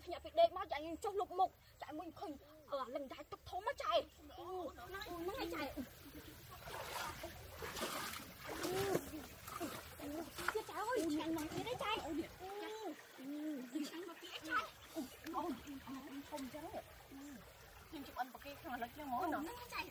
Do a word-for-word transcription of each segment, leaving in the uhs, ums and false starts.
nhà phải đệm nó chạy trong lục mục chạy mình khinh ở lần đại tập thố mà chạy nó hay chạy chết cháu ơi chạy nó thế đấy chạy chạy mà kia chạy không cháu nhưng chụp anh vào kia thằng nó chưa ngó nó chạy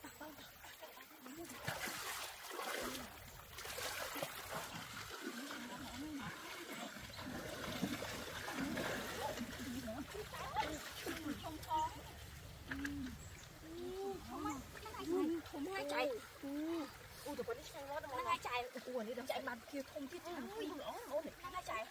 không hay chạy ui tụi con đi sang nó nó hay chạy ui đi chạy mà kia không thiết thằng ui nó nó nó hay chạy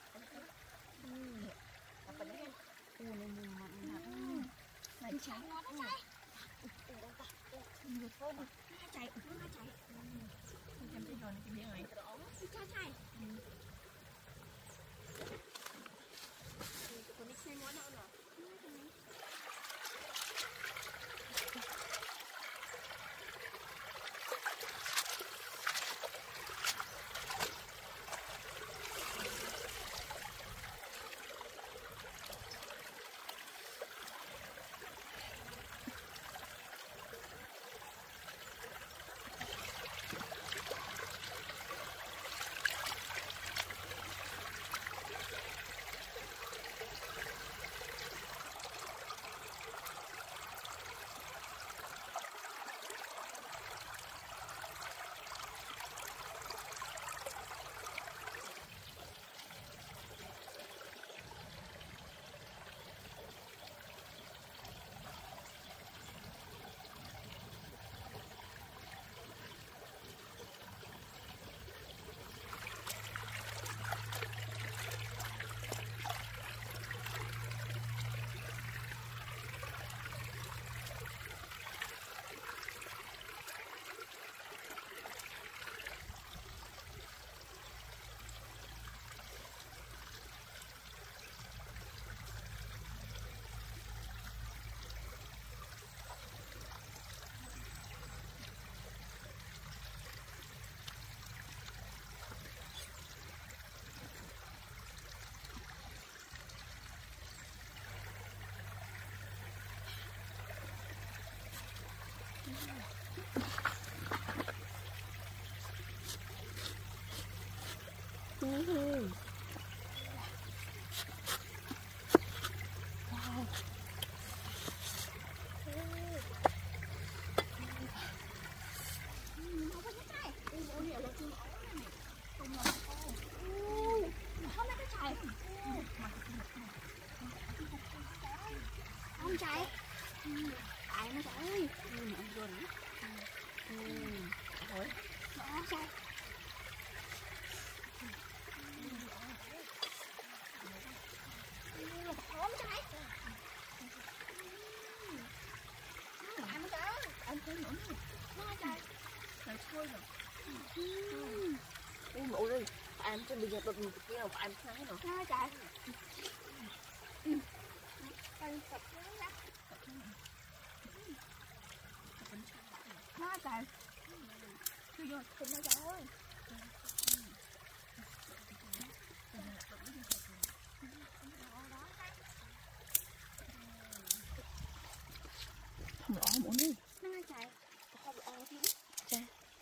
mà phần đấy ui này mùi mặn mặn này chạy nó chạy ui đâu ta ui thôi nó hay chạy nó hay chạy không thèm cái giòn cái miếng này đó chạy chạy tụi con đi sang nó đâu nè Mm-hmm. Wow. Không chạy chạy nó chạy ơi nó vừa nữa rồi nó chạy không chạy chạy nó chạy anh thấy nữa nó chạy chạy thôi rồi ui ngủ đi em cho bây giờ tụi mình kia nào em thấy rồi nó chạy anh tập nó nó chạy chưa vô không nó chạy ơi không rõ muốn đi nó chạy không rõ chứ chạy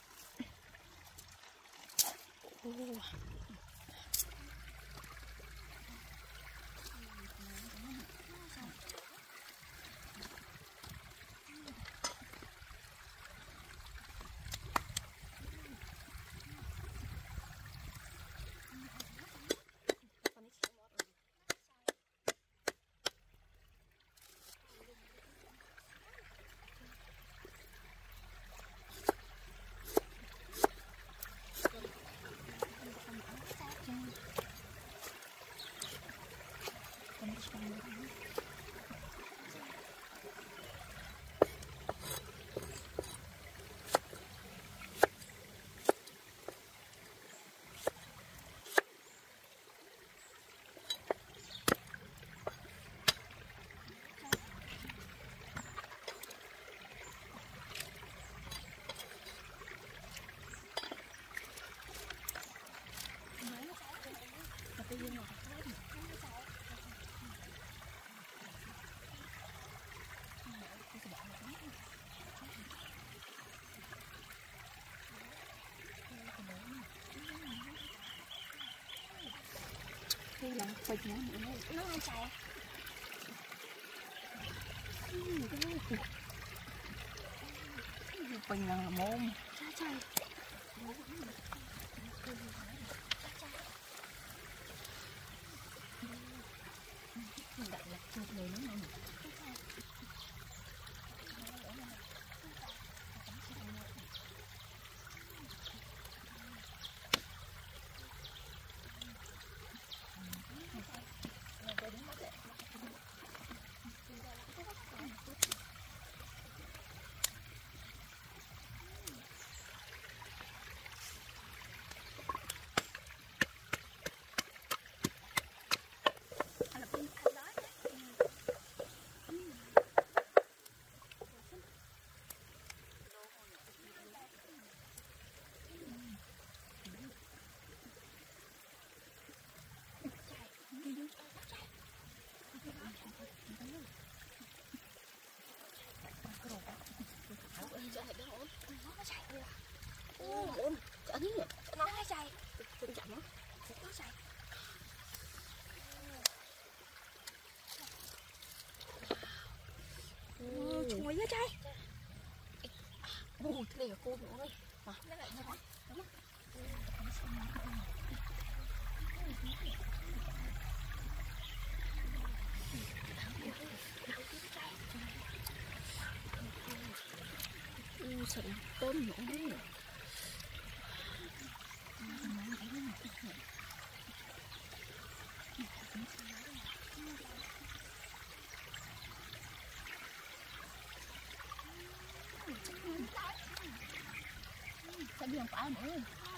ô không là phịch nó nó hay chạy phình là mồm cha chạy mình đặt là chụp người nó này nó hay chạy đừng chậm nó nó chạy chui á trai ồ thế này là cô nữa ơi mà nó lại như thế đúng không u sợ tôm nữa đấy sẽ bị phải nữa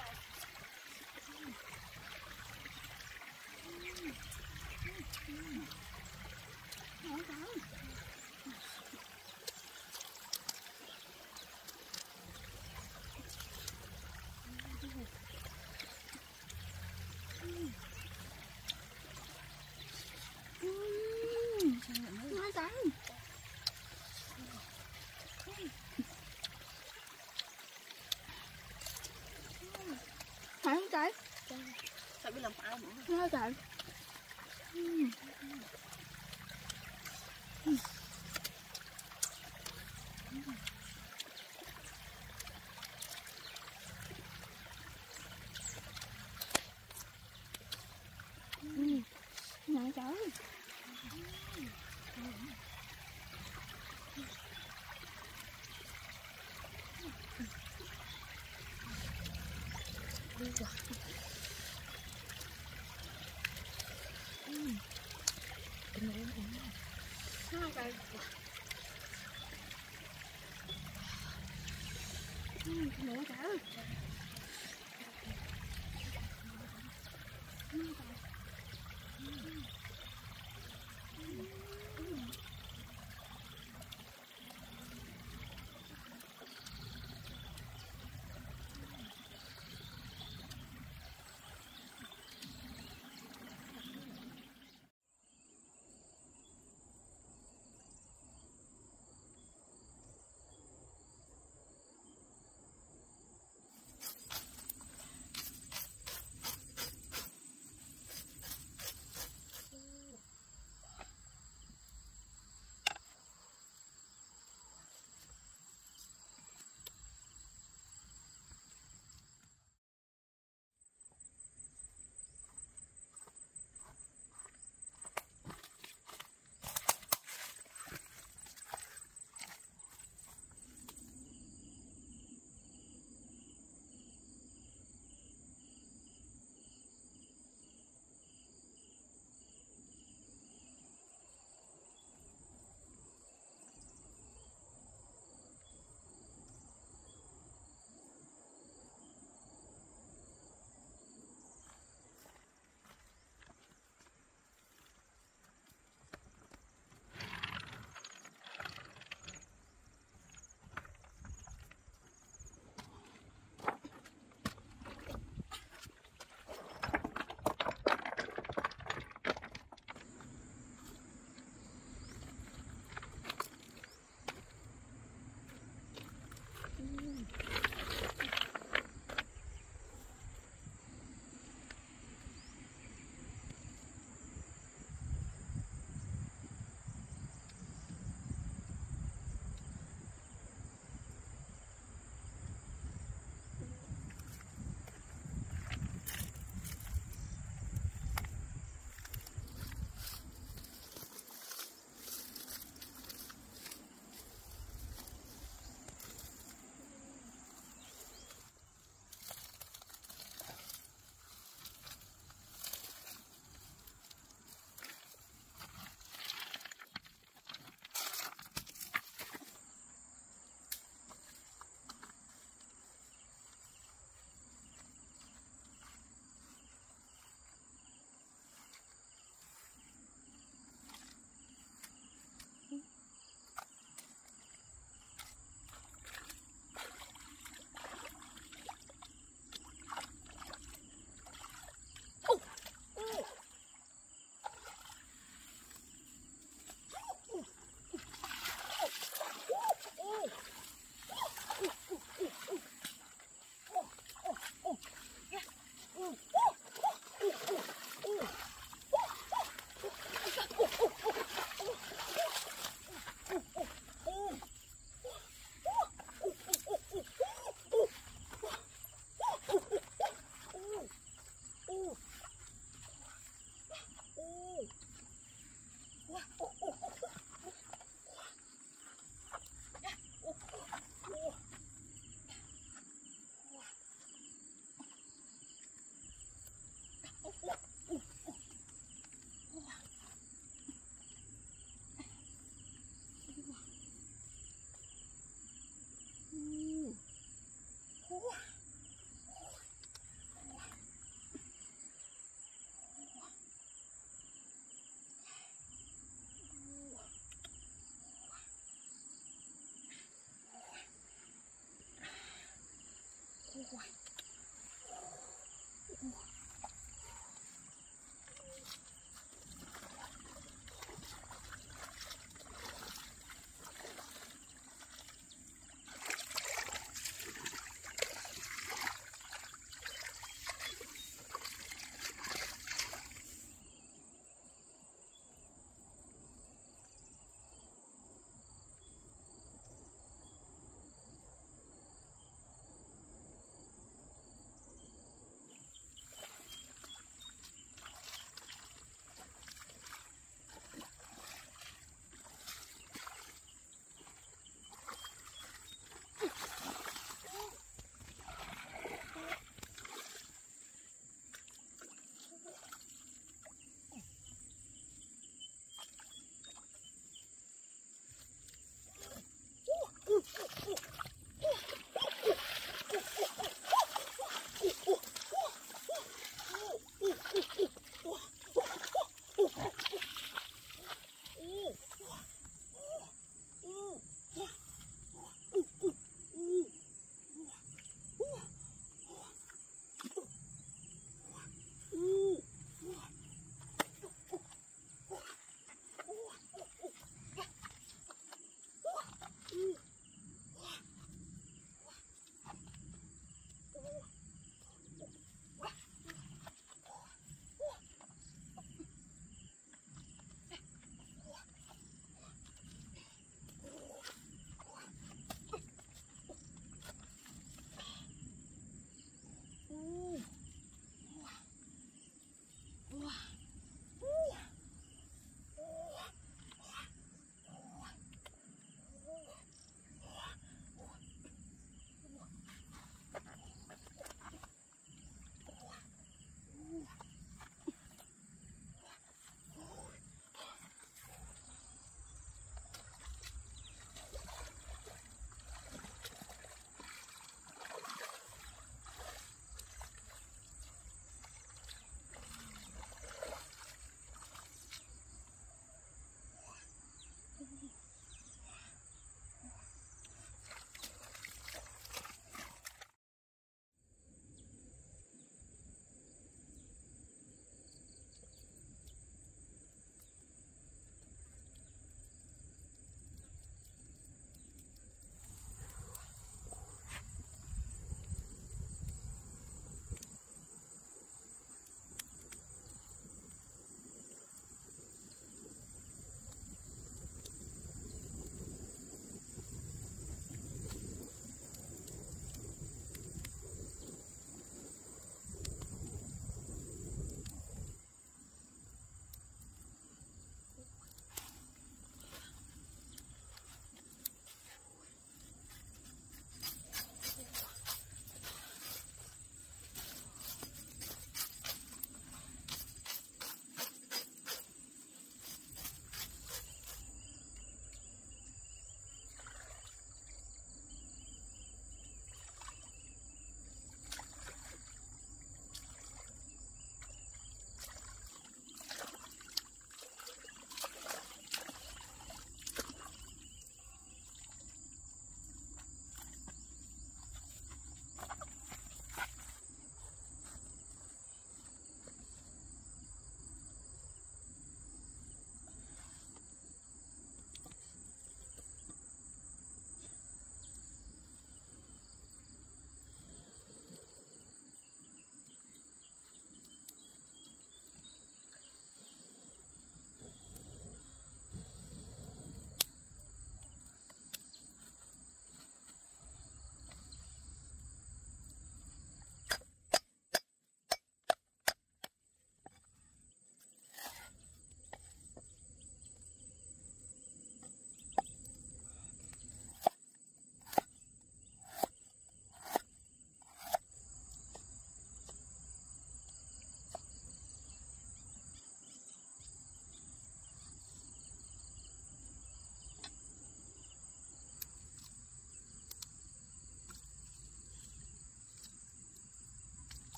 nó trắng phải không trái sao bị làm phải nữa nó trái nó trái nó chạy nó trái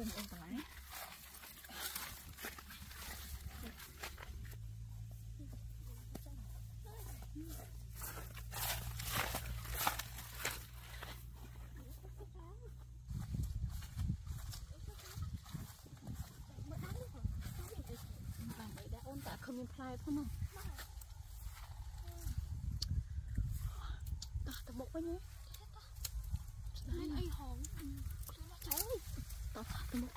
ôm ôm tao ấy. Ôn tạ không play thôi mà. Ta ta một cái nhé. Đấy ai hòn. Nó cháy. Ta ta một.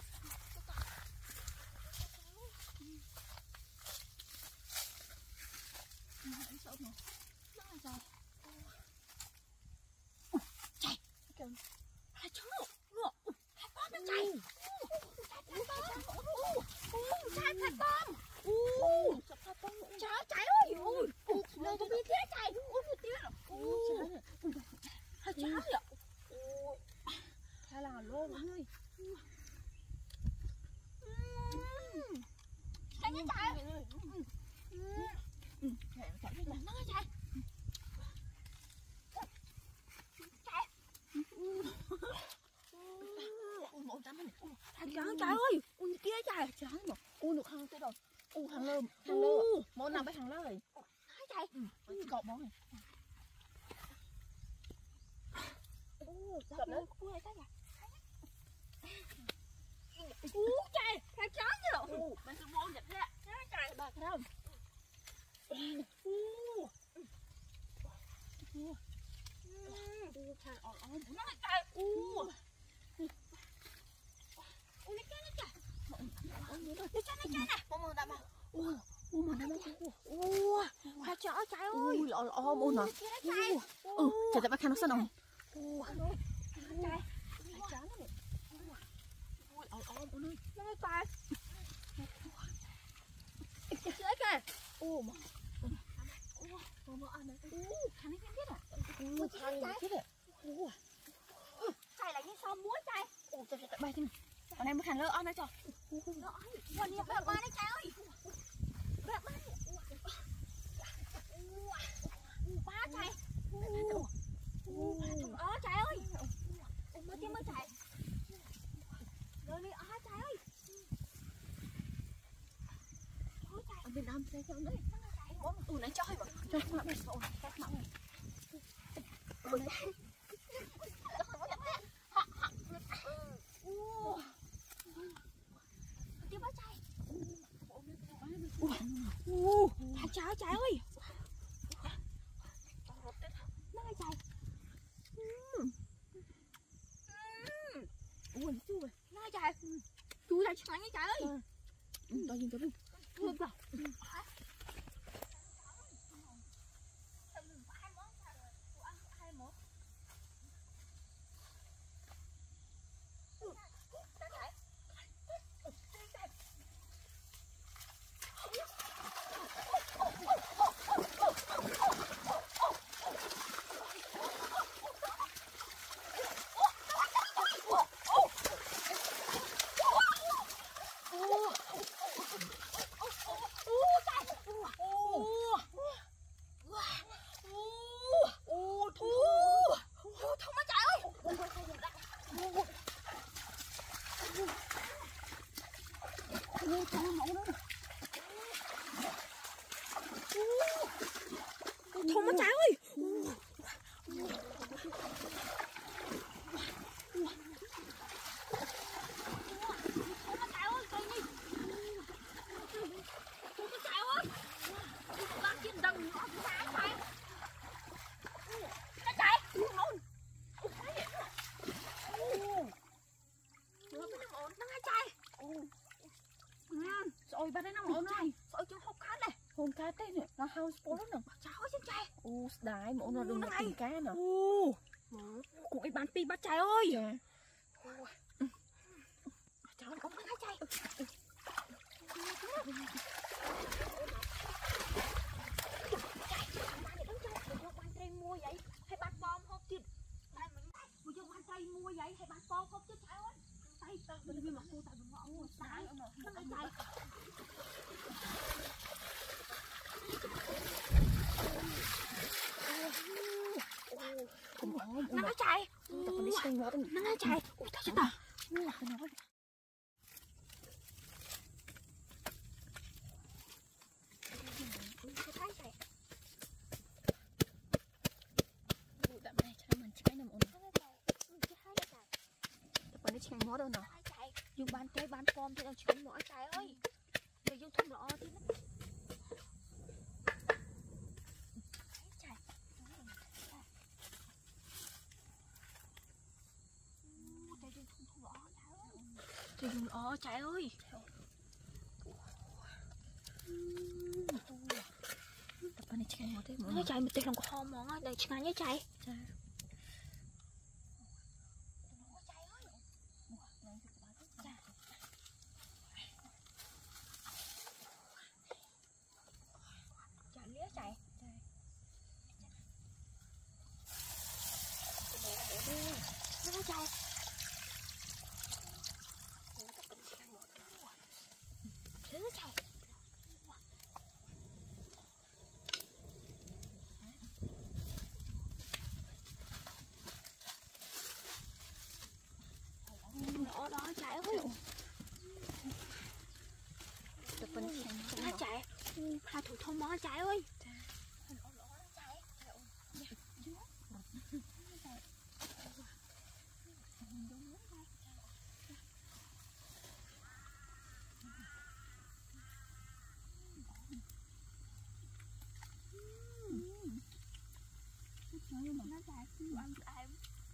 Nó sợ mà. Nó là sao? Chạy. Kìa. Hai chó. Ngựa. Hai con nó chạy. Hai con. Hai con. Ui, trời chạy ơi, ui, lên tôi biết thế chạy, ui một tiếng rồi, ui, hai cháu vậy, ui, hay là lô mọi người, chạy nhanh chạy, chạy chạy nó chạy, chạy, ui một trăm này, hai cháu chạy ơi, ui kia chạy, chạy mà, ui được không tới rồi. U hàng lơ, hàng lơ, món nào với hàng lơ rồi. Hai chạy, ừ, cọp món này. U, cọp nữa, u này chắc là. U chạy, hai chó nhiều. U, mình cứ món đẹp thế. Hai chạy, bà thấy không? U, u, u, chạy ỏn ỏn, nó lại chạy. U, u này cái này chạy. Nó chạy nó chạy nè, mong mong đã mà. Ui, ui mà nó ui, ui, hai chó trái ơi, ui lọ lọ ôm nè, ui, ừ, chạy tại bác khăn nó sao đồng, ui, trái, hai chó nó này, ui, lọ lọ ôm ơi, nó ngay tay, chạy kìa, ui mà, ui, mà ăn này, ui, thằng này biết à, ui, thằng này biết à, ui, chạy lại như sao muối chạy, ui, chạy chạy bay thế này, còn em mới khăn lơ ăn đấy cho, nó ăn, còn nhiều bạn qua đấy chạy ơi. Ba chạy. Ờ chạy ơi. Mới tiếp mới chạy. Rồi đi ờ chạy ơi. Thôi chạy. Ở bên Nam chạy cho đấy. Ủa nãy cho hay mà. Cho mạng này rồi. Các mạng này. Ủa này. Tiếp mới chạy. Ủa. Thằng cháu chạy ơi. Nó ngay chạy. Ui, chú ơi, nó ngay chạy. Chú chạy chẳng ngay chạy ơi. Ừ, đó nhìn tôi đi. Ngược vào. Thôi má trái ơi. Ôi ba đây nó ổn rồi. Sợ chứ hốc cá này. Hôn cá thế này, nó hao sport nè. Cháu chứ trai. Ô, đái mổ nó đừng tìm cá nè. Ô. Cũng cái bán pi bắt trai ơi. Dạ. Cháu cũng bắt trai. Mua vậy hay bán bom không chứ? Đây mình bây giờ bán trai mua vậy hay bán bom không chứ trai ơi? Tay tay bên kia mà cô tay bên ngõ ngồi tay nó ngay tay. Nó ngay chạy. Nó ngay chạy. Ủa tao chết à? dùng bàn tay bàn form thì nó chỉ mỏi trái ơi để dùng thùng lọ thì nó thì dùng lọ trái ơi tập này chạy một thế nó chạy một tay lòng kho món á đây chạy nhé chạy chạy lía chạy nó chạy thế nó chạy đó đó chạy ơi tập bên nó chạy hai thủ thông mó chạy ơi nó chạy ăn ai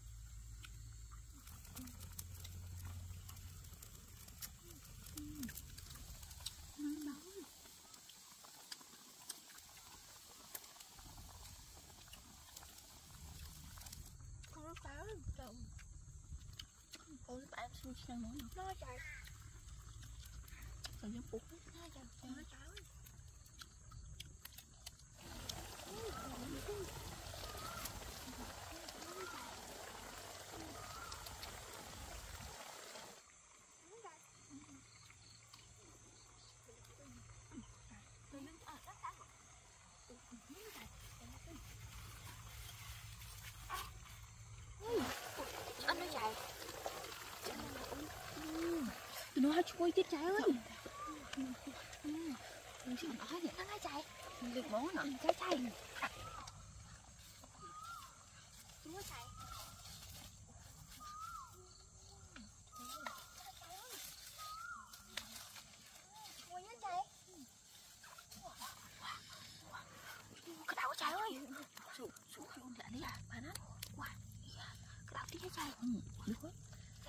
con nó pháo trời con nó em xuống sang nữa nó chạy rồi nó bụt nó chạy nó chạy anh nó chạy nó hay chui chết trái ơi nó nó chạy được món nè trái chạy chúng nó chạy chui nó chạy cái đầu chạy ơi xuống xuống luôn lại đi à bà nó wow cái đầu tí chạy được quá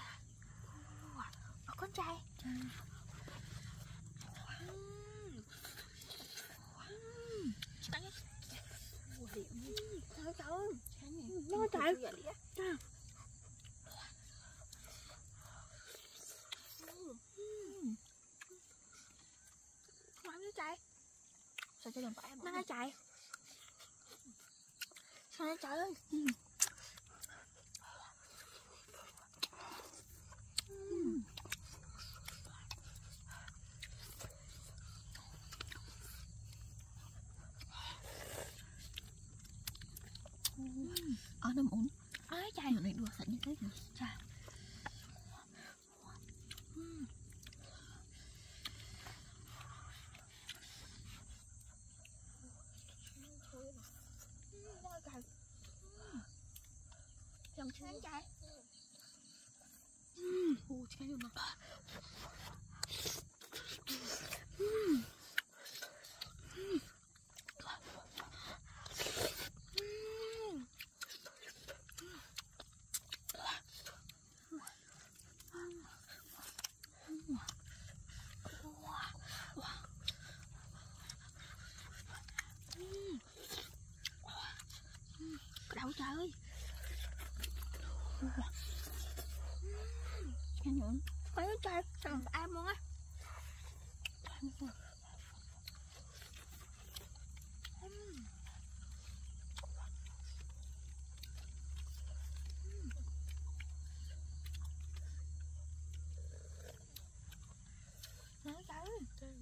nó con trai nó chạy nó chạy nó chạy sao cho đừng phải nó chạy sao nó chạy ơi ở nó muốn ai chạy này đùa sẵn như thế rồi chạy chồng sáng chạy ô chạy luôn mà đâu trời ơi cái nhọn phải nó trời trời ai luôn á nói trời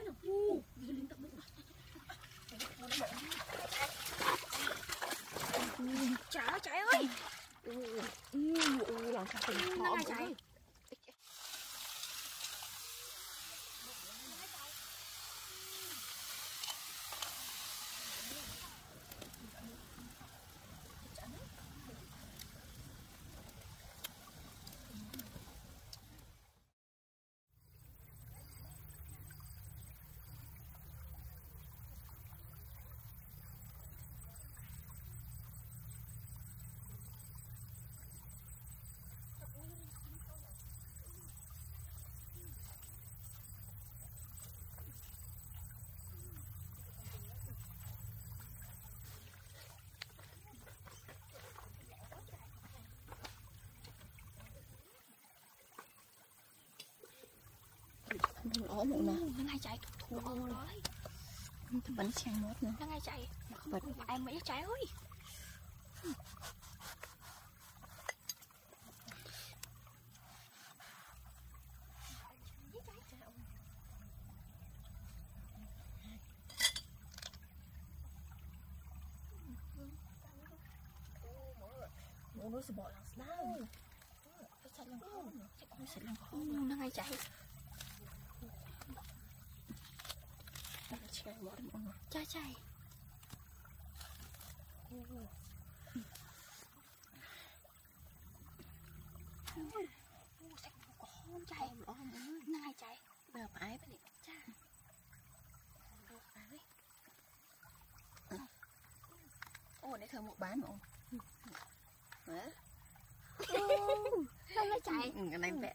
nào. U, lên tập bụng. Trời trời ơi. U, u, làm sao tình khó chạy. Ổ một nè, nó ngay chạy thua rồi. Cái bánh xanh mốt nữa. Nó ngay chạy. Bật ai mấy trái ơi. Ủa nó sẽ bỏ lăng sao? Nó sẽ lăng khó nữa. Nó sẽ lăng khó nữa. Nó ngay chạy. Chạy chạy. Không chạy. Nó ngay chạy. Bây giờ phải phải Cha. đâu phải. Ồ, để thơ một bán mà. Hả? Sao nó chạy? Ừ, cái này vẽ.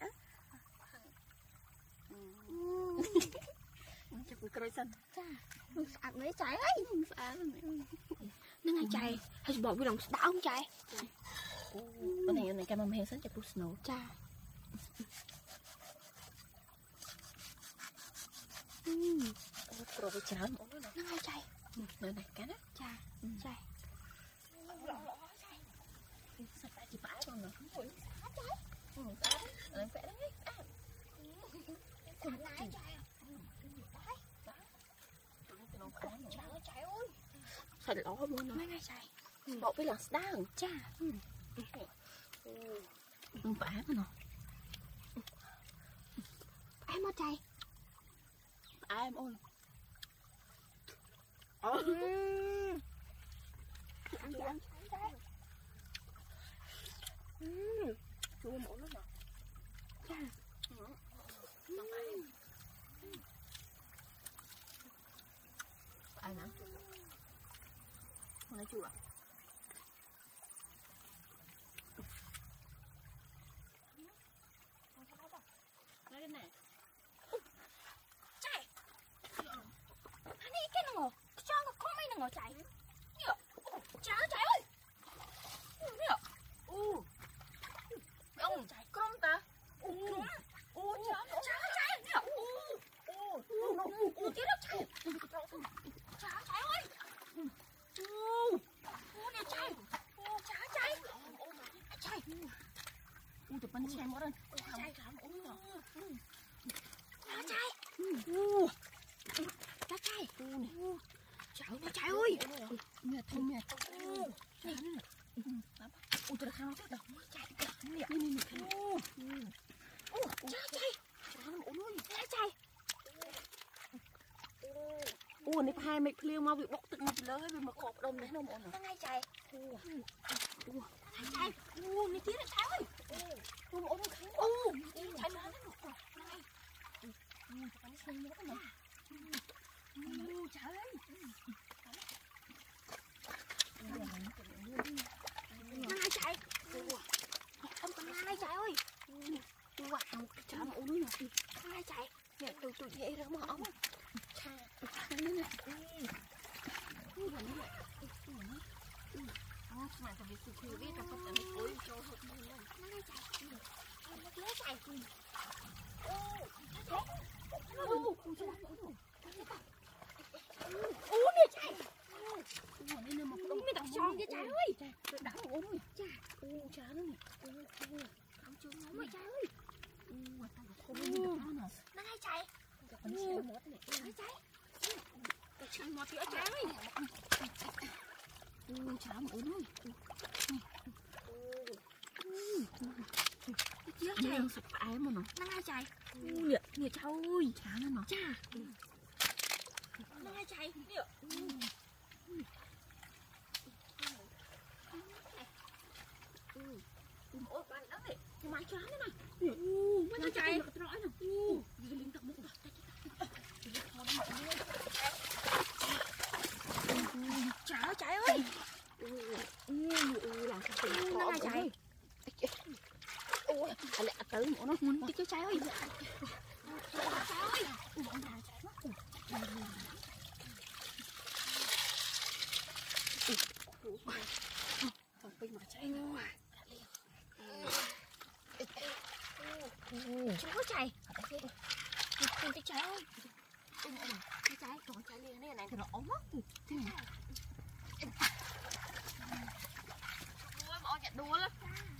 Chắc bị cối xanh. Cha. Ăn mấy chạy ấy. Nó ngay chạy. Hay bỏ cái đồng đã không chạy. Bên này này camera heo sáng chụp snow. Cha. Rồi bị cháo nữa. Nó ngay chạy. Nơi này cá đó. Cha. Chạy. Sao tại chị phải con nữa. Ừ, sao đấy. Ở vẽ đấy. Con nái chạy. Trời trời ơi. Thật lỗ luôn nữa. Nó ngay chạy. Bộ với lần đá hả? Cha. Không phải mà nó. Em mau chạy. Ai em ơi. Ăn đi ăn chạy. Chua mổ nó nè. Cha. Không phải. Ai nè? Không nói chua à? Nói cái này. Chạy. Anh ấy cái nào cho nó không mấy nào chạy. Nhở. Chạy chạy ơi. Nhở. U. Ông chạy con ta. U. U chạy Chạy chạy nhở. U. U. U chết nó chạy. Chạy chạy ơi. U. U nè chạy. U chạy chạy. Chạy. U từ bên xe mất rồi. Chạy. Làm uống rồi. Nó chạy. U. Nó chạy. U nè. Chạy nó chạy ơi. Mẹ thơm mẹ. U. Chạy nữa nè. U từ khang chết đâu. Chạy. Nè nè nè. U. U chạy chạy. Chạy nó uống luôn. Chạy chạy. U này hai mẹ phêu mau bị bốc tự một lớn vì mà cọp đông đấy nó mọn Nó ngay chạy. U. U chạy chạy. U này tiếng nó chạy ơi. U mà ôm kháng. U chạy mà nó nổ. Này. U cho nó xanh nữa nè. U chạy ơi. Nó ngay chạy. Không còn ngay chạy ơi. U quạt không chả mà uống nữa nè. Nó ngay chạy. Nè tôi tôi dễ ra mà ống. Cha. Nó nè. U là như vậy. Ủa, mà tao bị sụp hiểu biết tao không tao bị cối cho hợp luôn. Nó ngay chạy. Nó chạy. U. U nè chạy. U ở đây nè mà không Mày đọc tròn vậy trái ơi. Tôi đã uống rồi. Cha. U chả nữa nè. U u. Không chưa nóng rồi trái ơi. U tao không biết được nó nè. Nó ngay chạy. Trái trái. Trái một phía trái. U trái một ớn ơi. Chết trái. Sụp ái mà nó. Nó ngay trái. Nhiệt, nhiệt cháu ơi. Trái nó nó. Chà. Nó ngay trái. Nhiệt. Ôi bạn đó này. Cái máy trái này này. U, nó trái. Nó trái nè. U, cái linh tập một rồi. Trái trái ơi. Làm cái gì nó ngay trái. Ôi, anh lại tới một nó muốn cái trái ơi. Trái ơi. Bọn nào trái quá. Còn pin mà trái luôn à. Chúng có trái. Tìm cái trái ơi. Cái trái, còn trái liền này này thì nó ốm á. Thế này. Đua mà nhận đua lắm.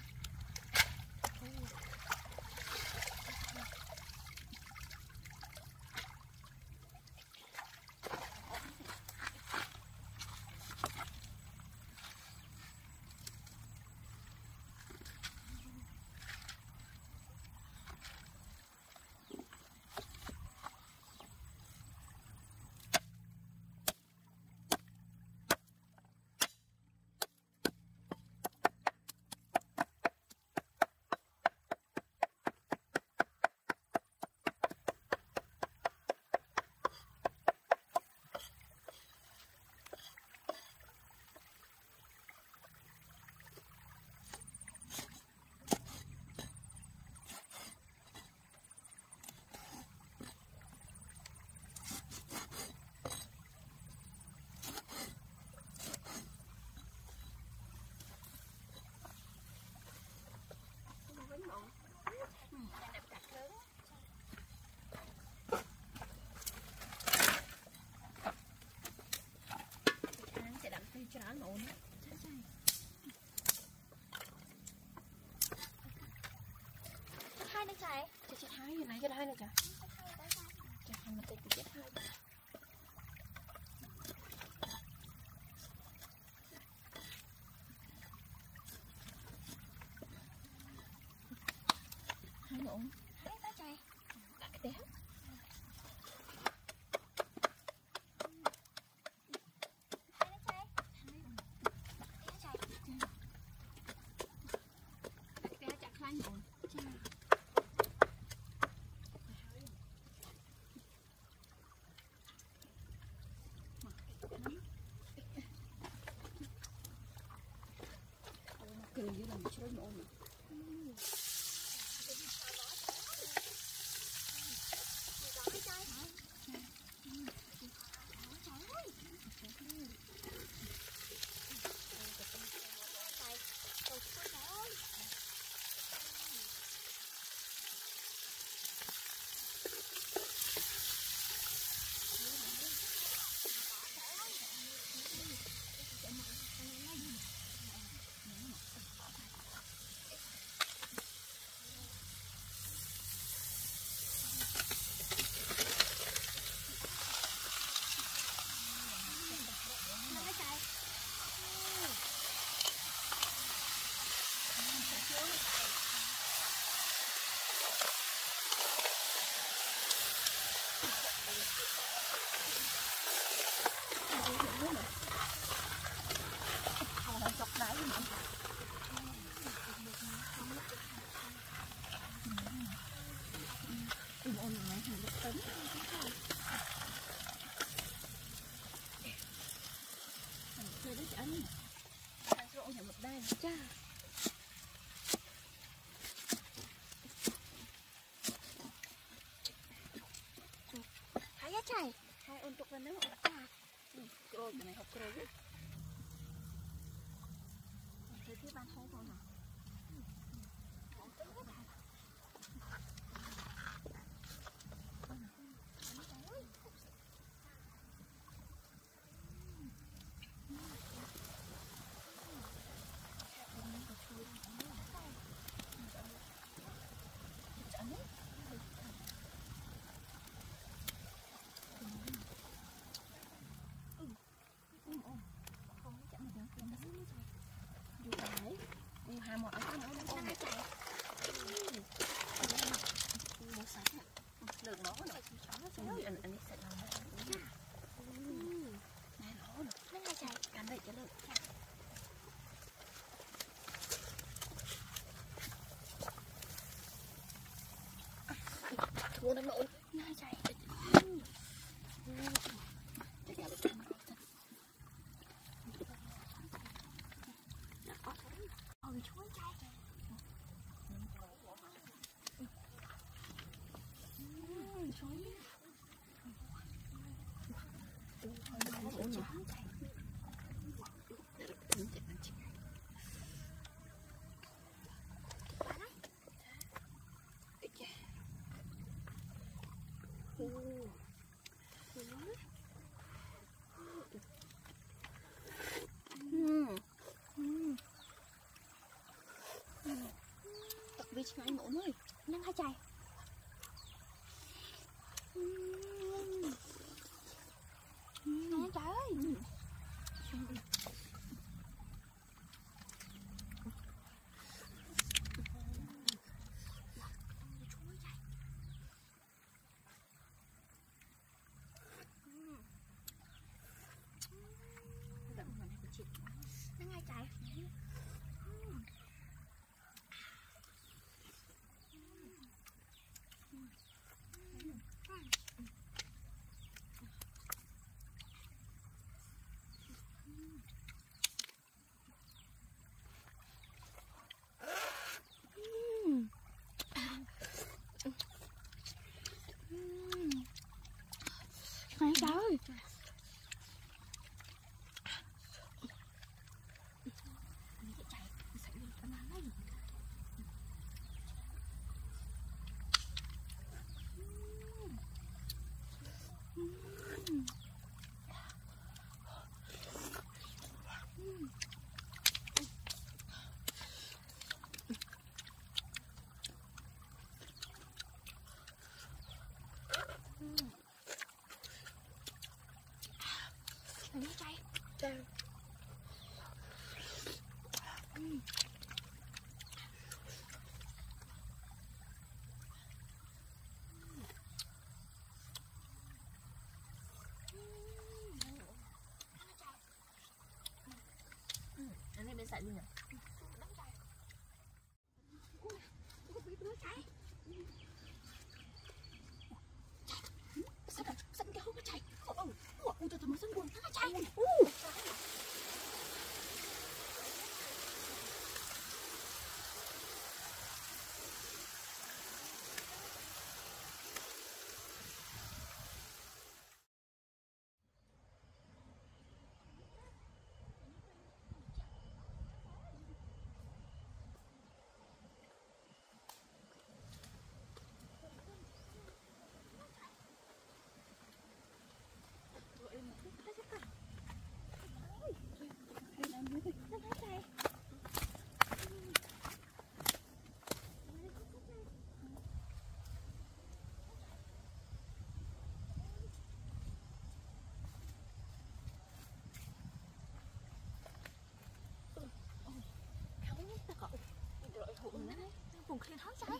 Trái ổn. Trái trái. Chết hai này trái. Chết chết hai này, chết hai này trái. Chết hai mà tịch thì chết hai. Hai ổn. Hai trái trái. Đặt cái téo. Cười như là một chơi môn mà. Trái hai untuk mana apa? Rồi cái này học rồi đấy. Thấy cái ban hố không nào? hai một ở trong nó nó hay chạy một sạch được nó nữa anh anh đi sạch này nó được nó hay chạy anh đây cho được thua đánh nổi nó hay chạy ôi chúa trai kìa vì ngay ngủ nuôi năng hai chạy năng trái ơi năng hai chạy Này trời ơi. Nó chay. Chay. Ừ. Anh ấy bên sạch đi nhỉ? Sắp rồi, sắp cái hố nó chạy. Ôi, ôi, từ từ mà sân buồn nó chạy. Ôi. Vùng kia thoát trái.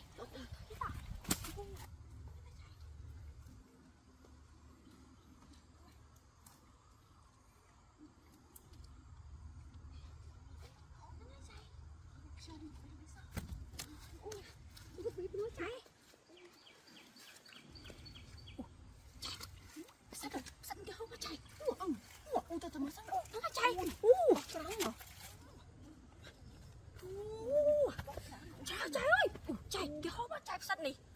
Trời ơi, chạy cái hố nó chạy xanh này.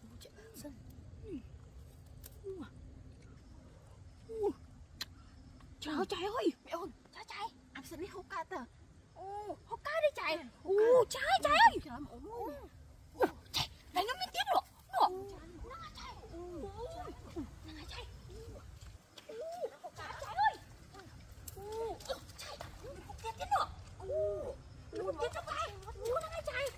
Trời ơi, trời ơi, mẹ ơi, trái trái, anh sẽ đi hố cá tờ. Hố cá đi chạy. Ô, trái trái ơi. Chạy, này nó mới tiến được. Nó chạy. Nó chạy. Hố cá trái ơi. Chạy, nó tiến tiến được. Nó tiến cho trái. Nó ngay chạy.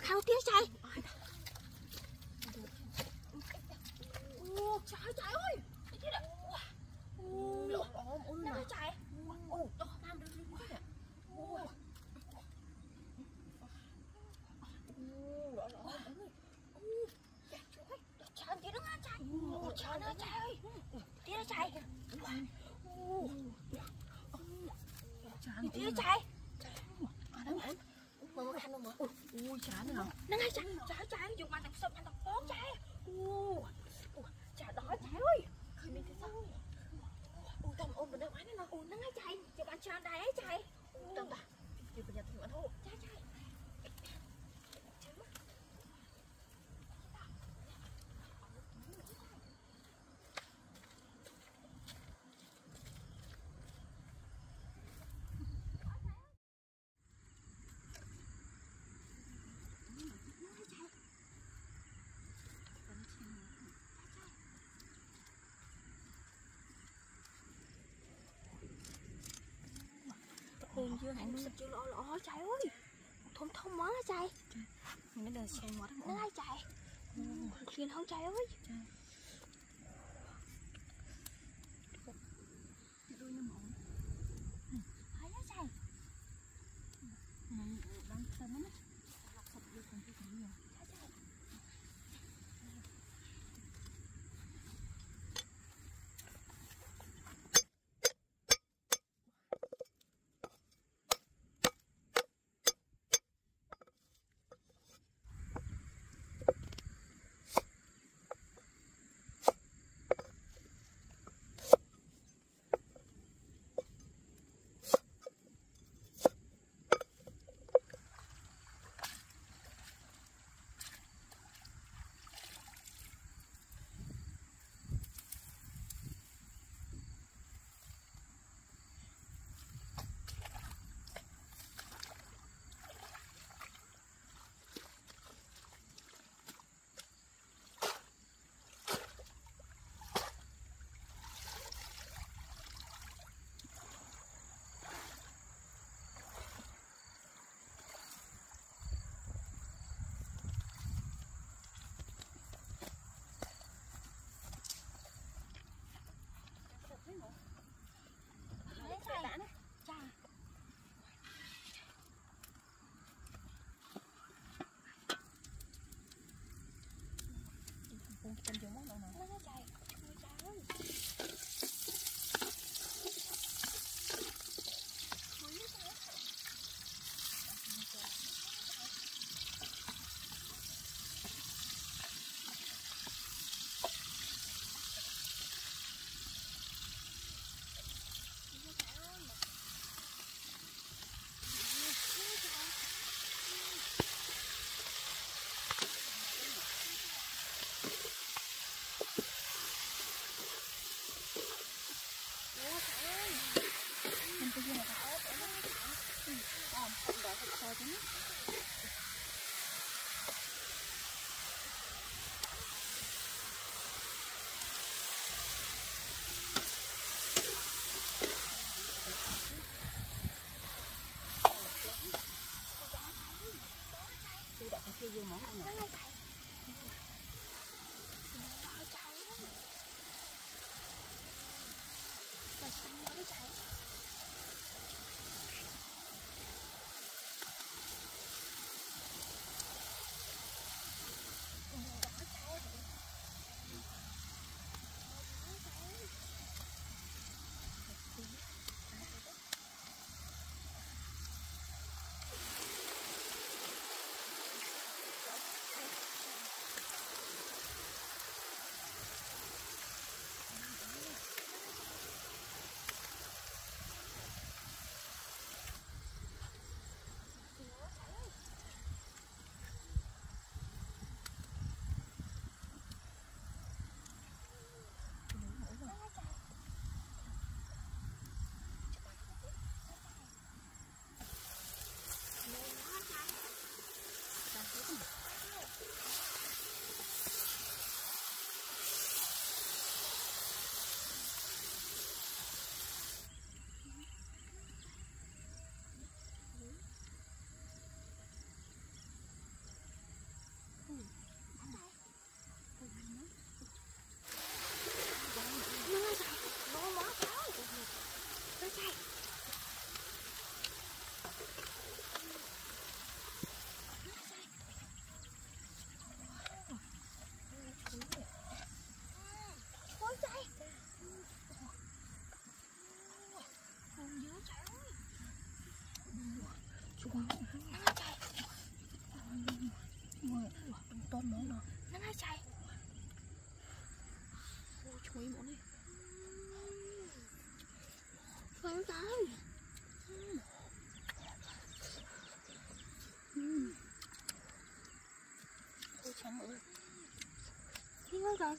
khao tía trai. Ô trời trời ơi. Cái gì đó. Ô lộn ôm ôm nè trai. Ô cho nam đi quá nè. Ô. Ô lộn lộn ôm. Ô. Trời ơi. Trời tía nó ngang trai. Ô trời nó trai ơi. Tía nó trai. Ô. Trời tía trai. À đó anh. Mà mà khăn đâu mà. Ui trời nó nào. Nó ngay trời. Trời trời dùng bàn tập sập bàn tập phốt trai. Ô. Trời đỏ trời ơi. Khơi mình thế sao? Ôi tầm ôm bên đây quá nó. Ôi nó ngay trời. Chụp bạn trời đây ấy trời. Tầm ta. Chụp bên nhà thằng bạn hô. Trời trời. Hương chưa hẳn sắp chưa lọ lọ trời ơi. Thông thông món á trời. Mình nó xem món nó ngay trời. Khuyên không trời ơi. Đôi nó mỏng. Hay á trời. Mình đang xem nó. Sắp chưa còn chưa còn nhiều. Chân dùng món nào nó nó chạy, chui trái ơi. Nắng chạy. Tốt món nào. Nắng chạy. Ôi chuối món này. Nắng chạy. Ôi chấm ơi. Nắng chạy.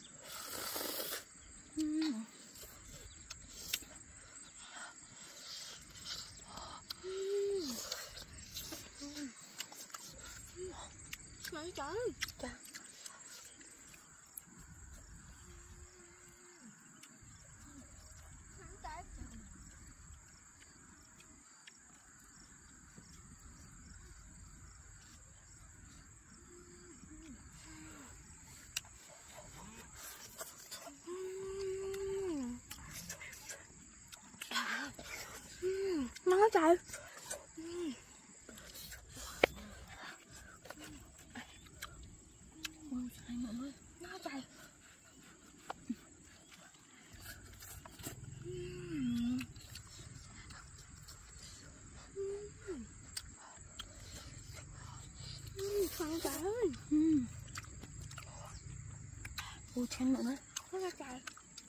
Nắng chạy. Chà. Nắng chạy. Ôi trời mọi người. Nắng chạy. Nắng chạy. Ôi chén mọi người. Nắng chạy.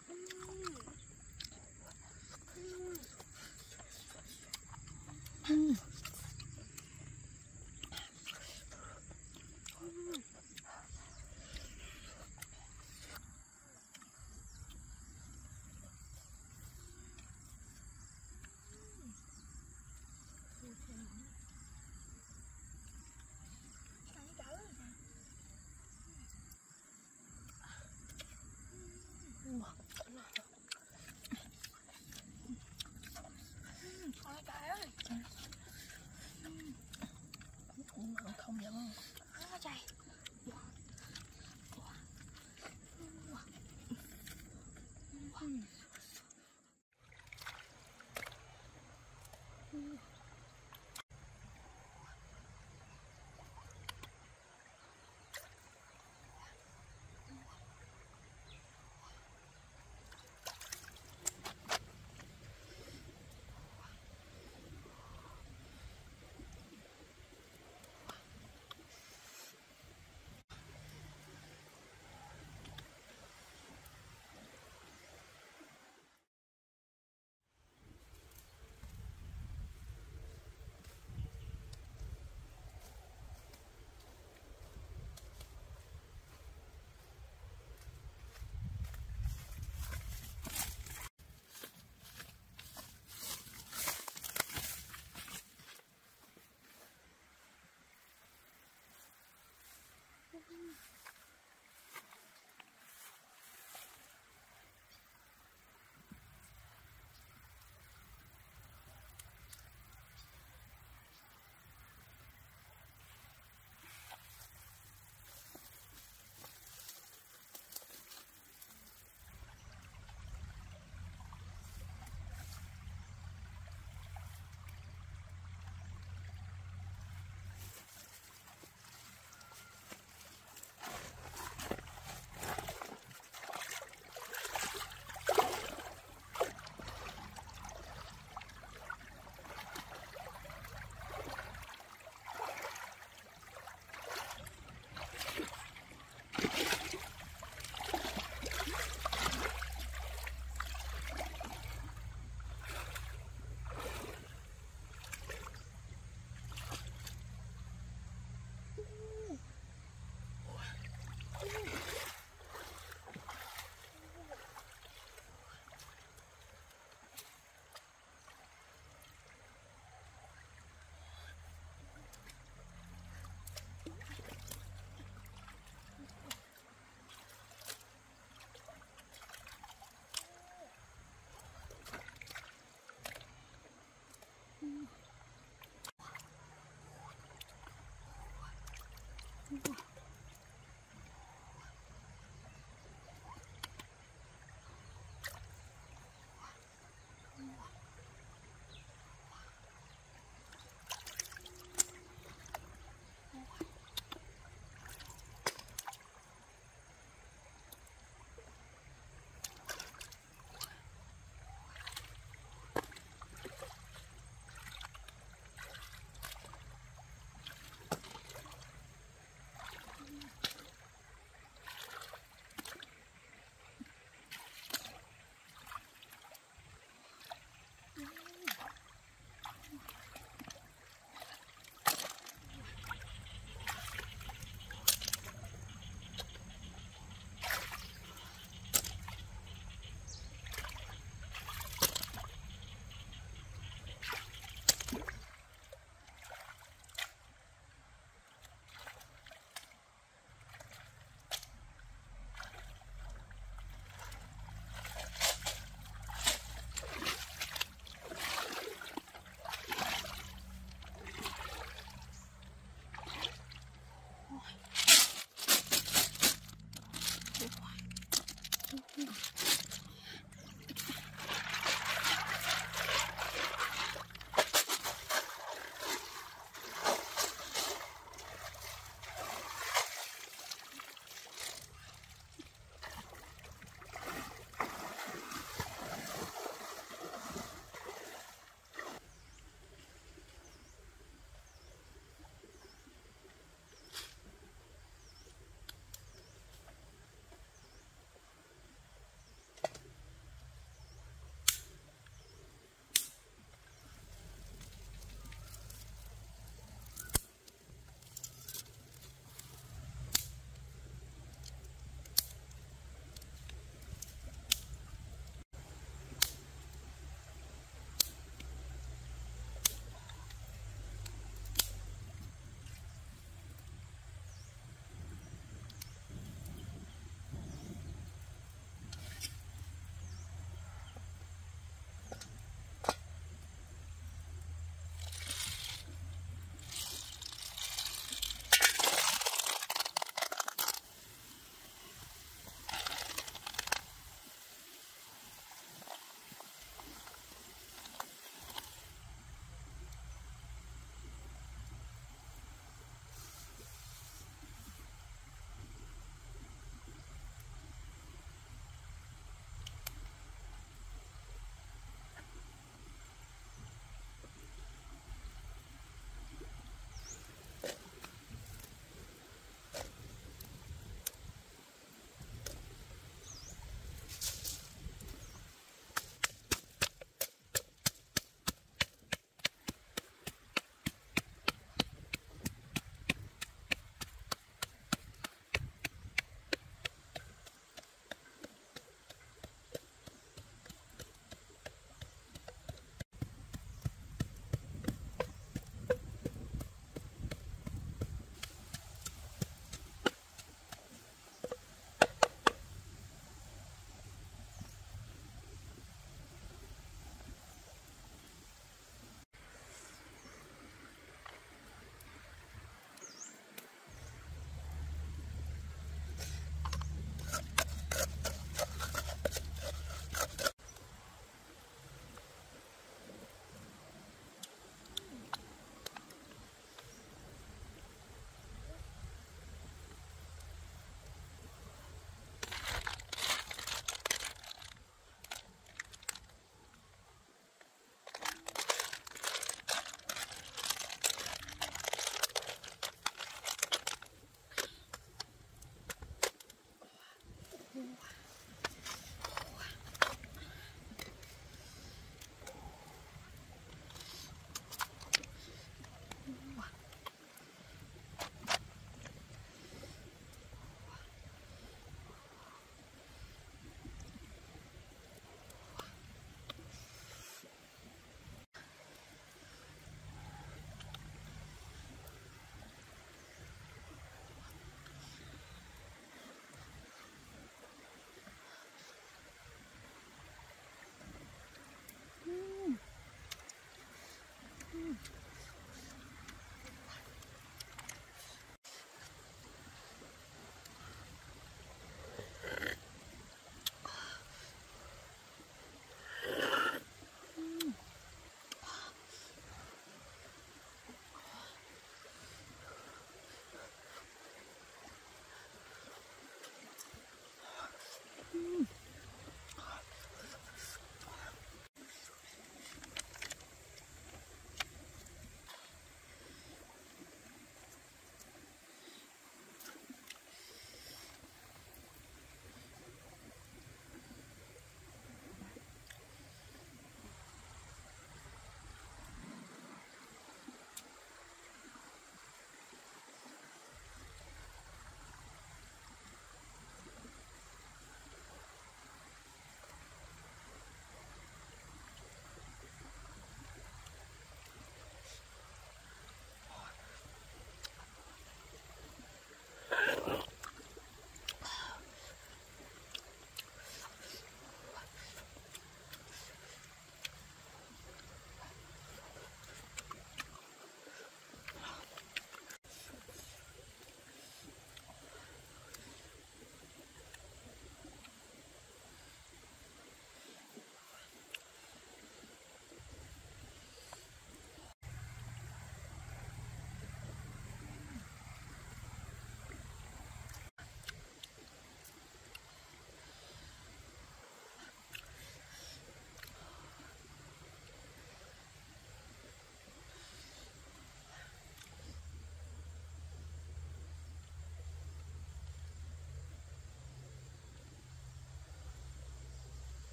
Mm. Không vậy không? Nắng chạy.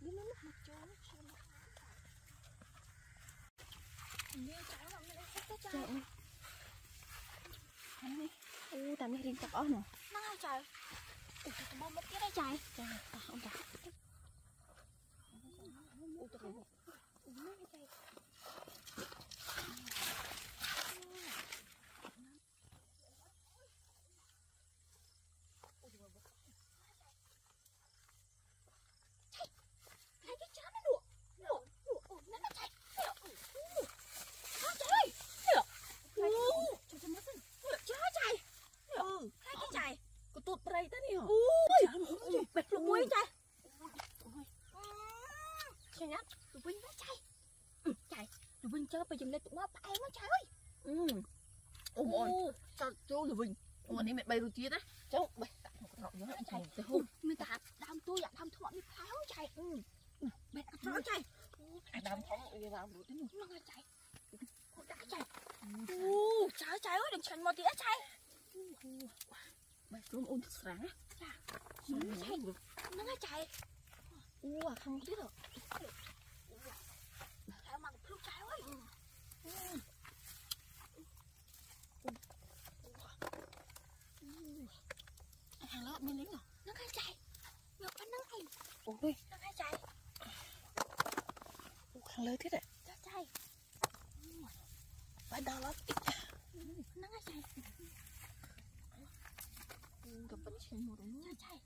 Đi nó lúc mặt trời nó xem nó. Hình như trái nó mới hết cái trái. Trời ơi. Anh đi. Ô, tạm đi riêng chọc nè. Nó hai trời. Ủa, tao bông mất cái đấy trời. Trời ơi, tao không trời. Ủa, trời ơi. Ủa, nó cái trời. Đây tới đi hả? Ui, bẹt luôn muối trai. Sao nhá? Tụi Vinh nó trai. Ừ, trai. Tụi Vinh chơi bây giờ lên tụi nó bay nó trai ơi. Ừ. Ôi ôi. Sao chú tụi Vinh? Ôi này mẹ bay rồi chia đó. Cháu bay đặt một cái thọ nữa trai. Tao hôn. Người ta đam tôi dạ đam thọ đi pháo trai. Ừ. Bẹt nó trai. Đam thọ người làm đủ tiếng nó nghe trai. Ôi đã trai. Ồ, trai trai ơi đừng chần một tí á trai. Mày xuống ôn thức sáng á. Chà, nó ngay chạy. Ủa, không biết được. Theo mà lúc trái ơi. Hàng lớp bên lính rồi. Nó ngay chạy. Ngọc bánh nó ngay. Ôi, nó ngay chạy. Hàng lớn thế đấy. Nó chạy. Bánh đau lắm. Nó ngay chạy. Gặp bánh xe một rồi nữa chạy.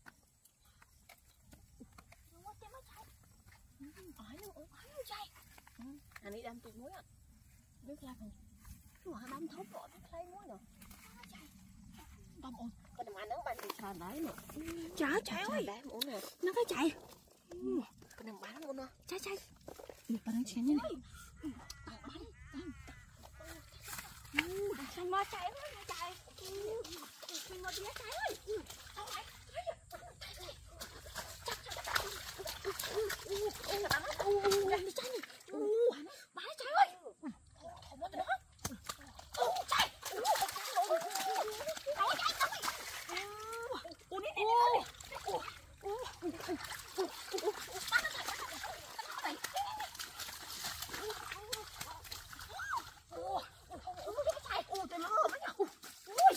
Nó mất cái mất chạy. Ở đâu ở đâu chạy. Anh ấy đâm tụi muối ạ. Biết là không. Nó đâm thốt bỏ nó lấy muối rồi. Đâm ôi, con đầm ăn nó bạn thì sờ đấy nữa. Trời chạy ơi. Nó cái chạy. Con đầm bán luôn nè. Chạy chạy. Bạn đang chén như này. Tặng bánh. Ừ, xanh mơ chạy ơi, nó chạy. Xanh mơ tía chạy ơi. Đâu lại. Ôi, bạn nó u đi chạy nè. U, bán chạy ơi. Không có từ đó. U chạy. U chạy. Đâu chạy đâu. U đi đi đi. U. U. U. Bắt nó chạy. Bắt nó chạy. Ủa, ủa, nó chạy, ủa, trời ơi, nó nhậu, ui,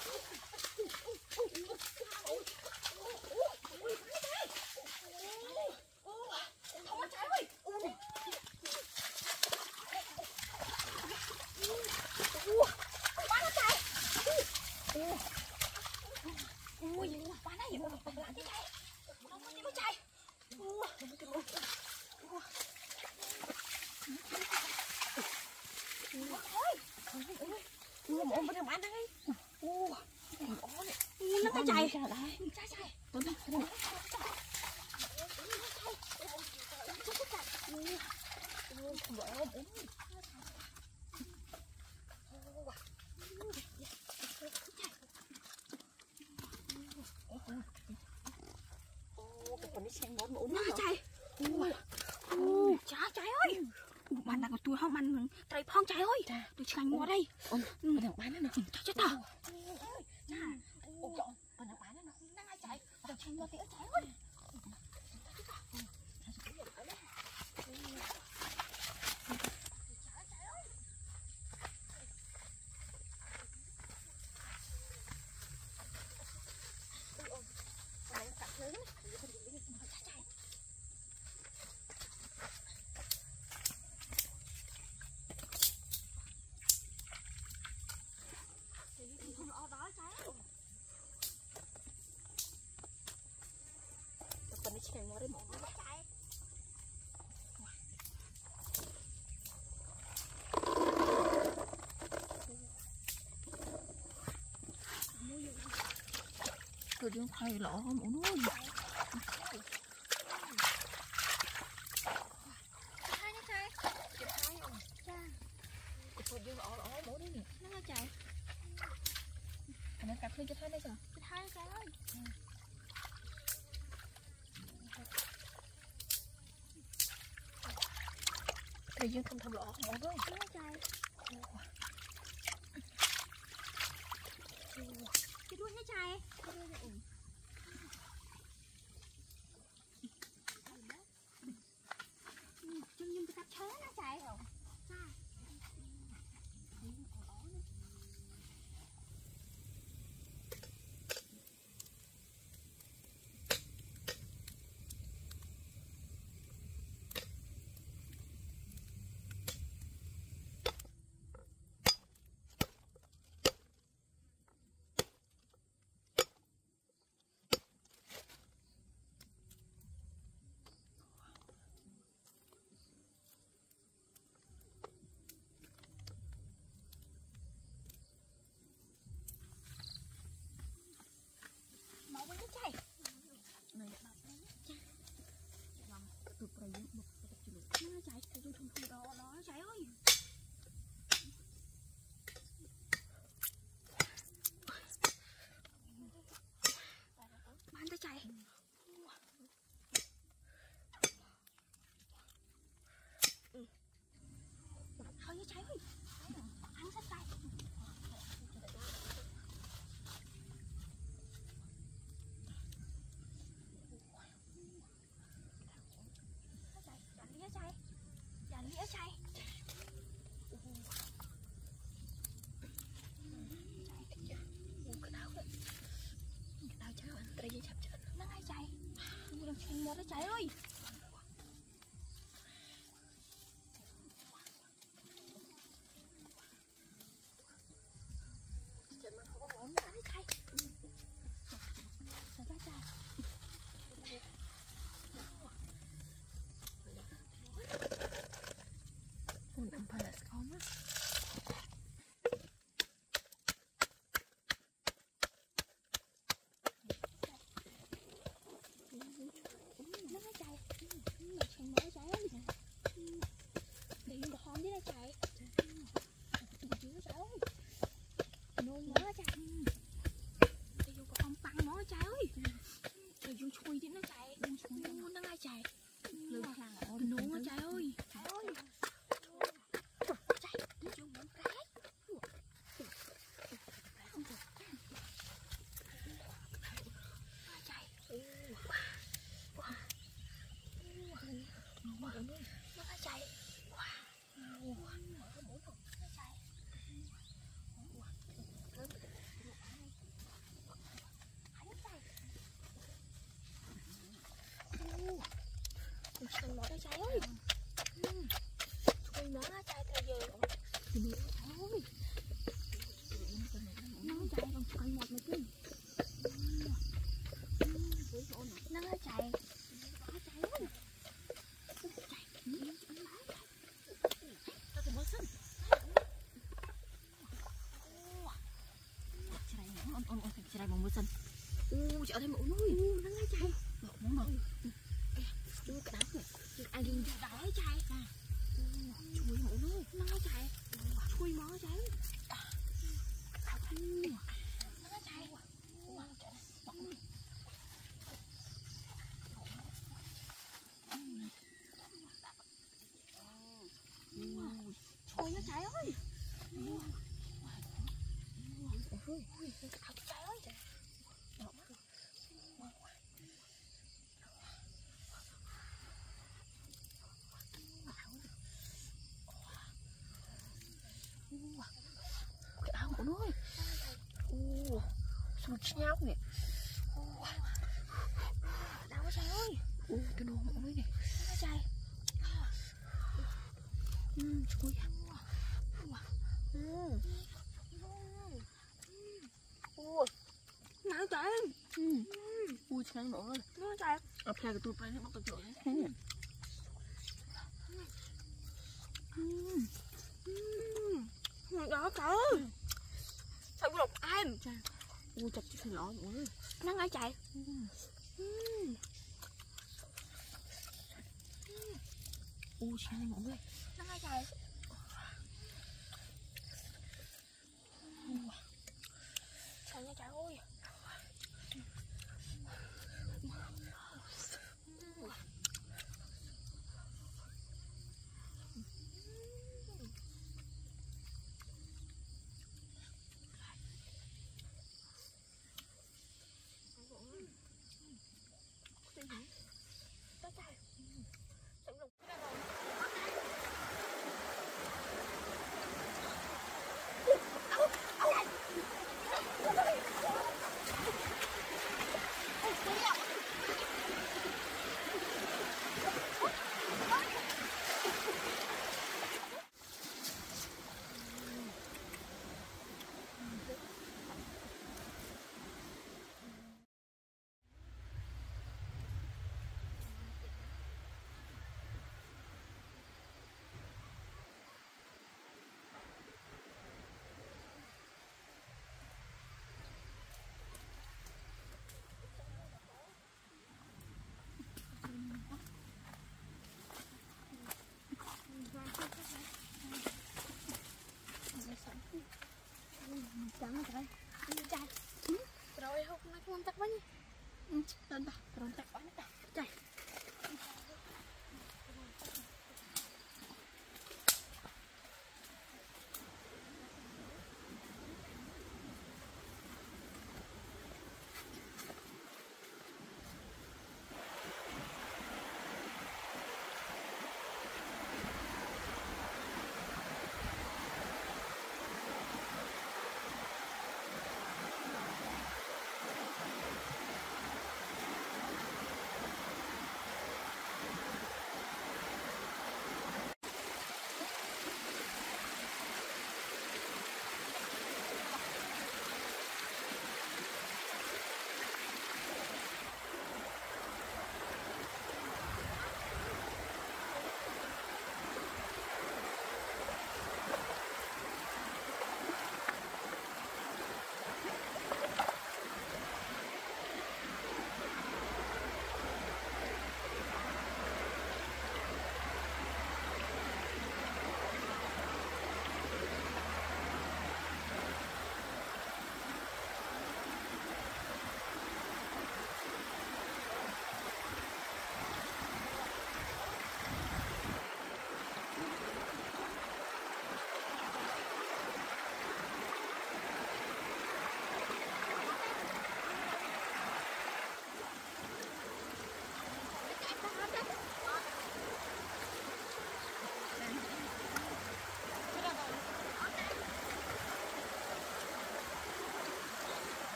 không có chạy ơi, ui, bán nó chạy, ui, bán nó gì mà bán lại cái chạy, không có cái chạy, ui, ui, ôm bên ăn đây. Ui, nó cái chạy. Chạy chạy. Tuấn ơi. Nó chạy. Ui, trái trái ơi. Bạn là của tôi không ăn trái phong trái ơi. Tôi chành mua đây. Ôi, bạn đang bán nó nè. Chết tao. Ôi trời, bạn đang bán nó nè. Nó ngay chạy. Bạn chành mua tía trái ơi. Chạy ngồi đây một nó chạy. Cứ đi thay lọ không ổn luôn. Hai nó chạy. Hai ông. Cha. Cứ đi lọ lọ bổ đi nè. Nó chạy. Anh cặp hơi cho thay đây rồi. Cho thay cái ơi. Thì dương không thầm lọ không ổn ơi. Nó chạy. Cái đuôi nó chạy. Cái đuôi nó ổn. chạy. Cái đau đấy. Cái đau cháu anh trai chập chập. Nó ngay chạy. Nó đang chạy nó chạy ơi. Xanh nó trái ơi. Chui nó trái theo giờ. Nó trái còn chui một nữa chứ. Nó chạy. Nó chạy ơi. Chạy. Tao tìm bớt xanh. Chạy này on on on chạy bằng bớt xanh. U chạy thêm một nuôi. Nó ngay chạy. Nó mở. Chui cái đá này, ai điên đi đá chạy, chui mũ nuôi, nó chạy, chui mỏ chạy, nó chạy, chui nó chạy ơi, chạy ơi. Cái áo của nó ơi. Ồ, sụt nhau nè. Đau quá trời ơi. Ồ, cái đồ của nó nè. Nó trời. Ừ, chui ra. Ừ. Ồ. Nó trời. Ừ. Ui, trời mọi người. Nó trời. Ở phía cái tụi bay nó bắt đầu trời. Ừ. Ừ. Đó trời ơi. Sao có độc em. Ui chặt cái lọ mọi người. Nó ngay chạy. Ui sao mọi người. Nó ngay chạy. Sao nó chạy ơi.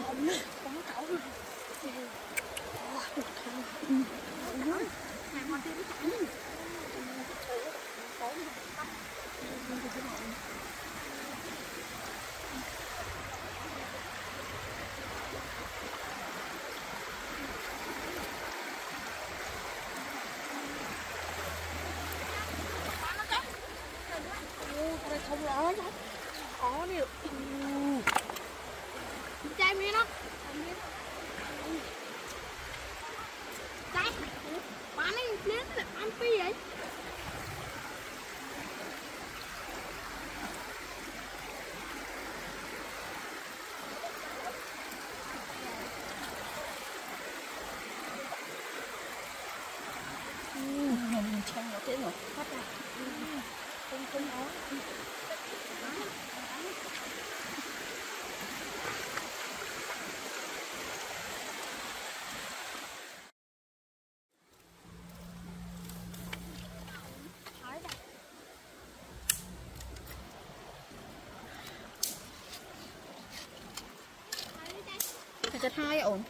hồng nè, con cậu rồi. Này con tiêu nó chạy. Không rõ chứ. Có đi. Chai miếng đó. Chai. Bán ấy lên là ăn phi vậy. Mình xem một cái rồi. Phát lại. Không không đó.จะท่ายổn.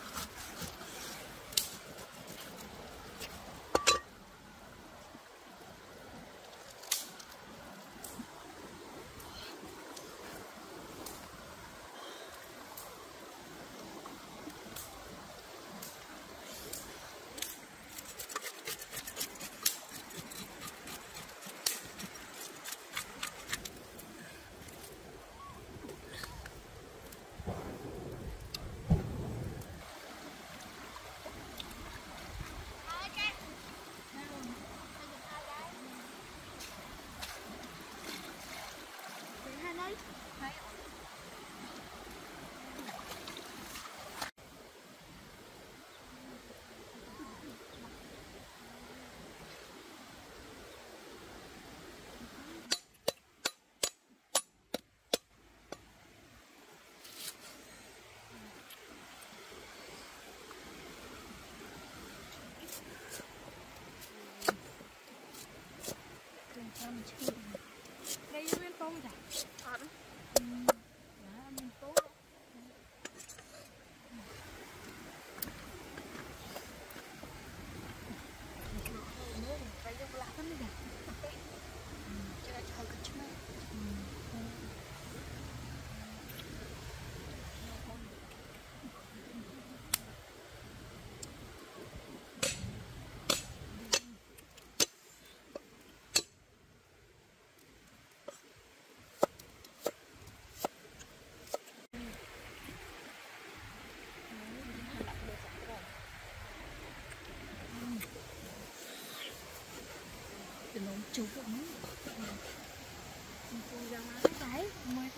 Đây nguyên tôm chả? Thật. Ừ. Đó, mình tốt. Phải dùng lá thân đi nè. Cho nó hơi cực chút nữa. Nó chú cũng chú ra má cái mới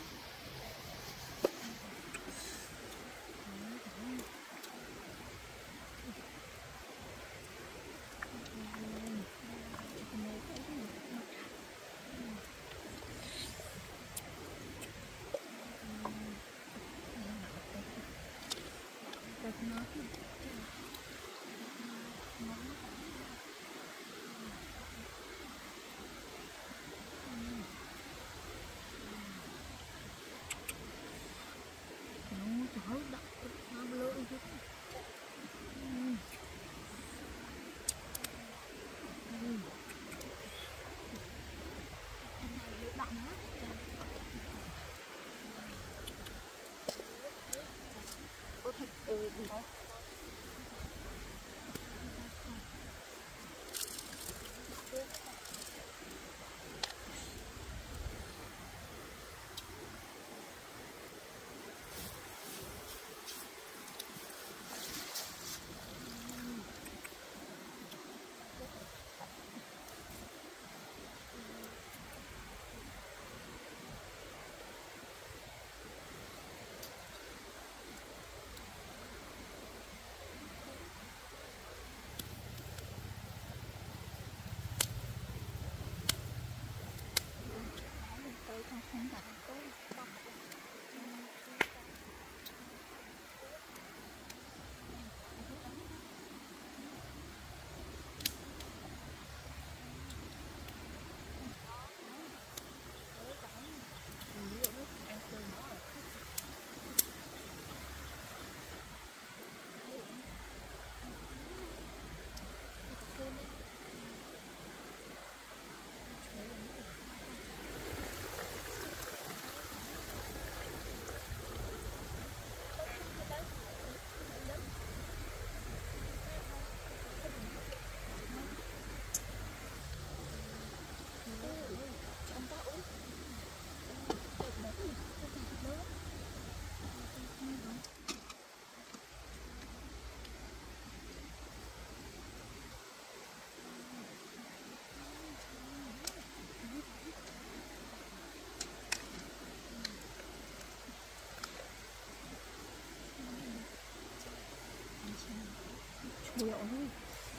Nhiều thôi.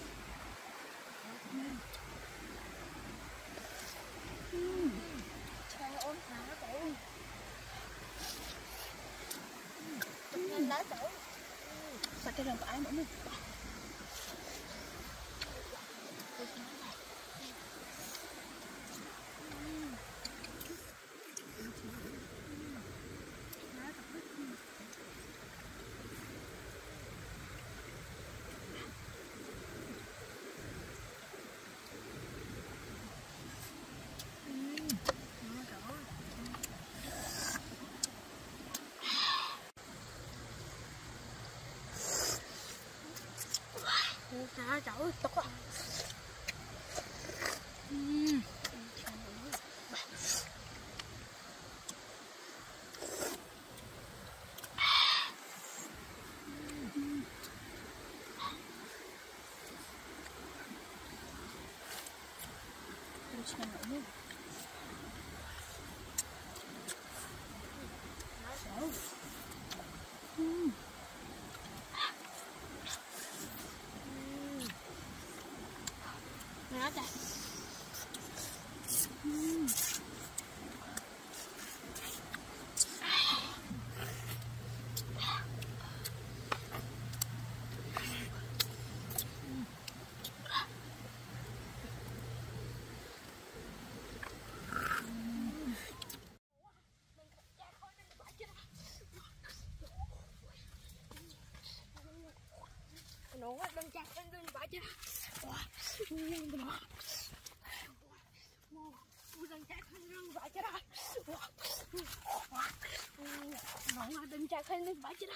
Trời ơi, lá cậu. Nhanh lá cậu. Sao cái rừng của ai nữa nè. Trời ơi, tốt quá. Uhm. Nó chạy. Nó đang chặt lên đường bãi chứ. Đang chặt lên đường bãi chứ. Nó đang chặt lên đường bãi chứ.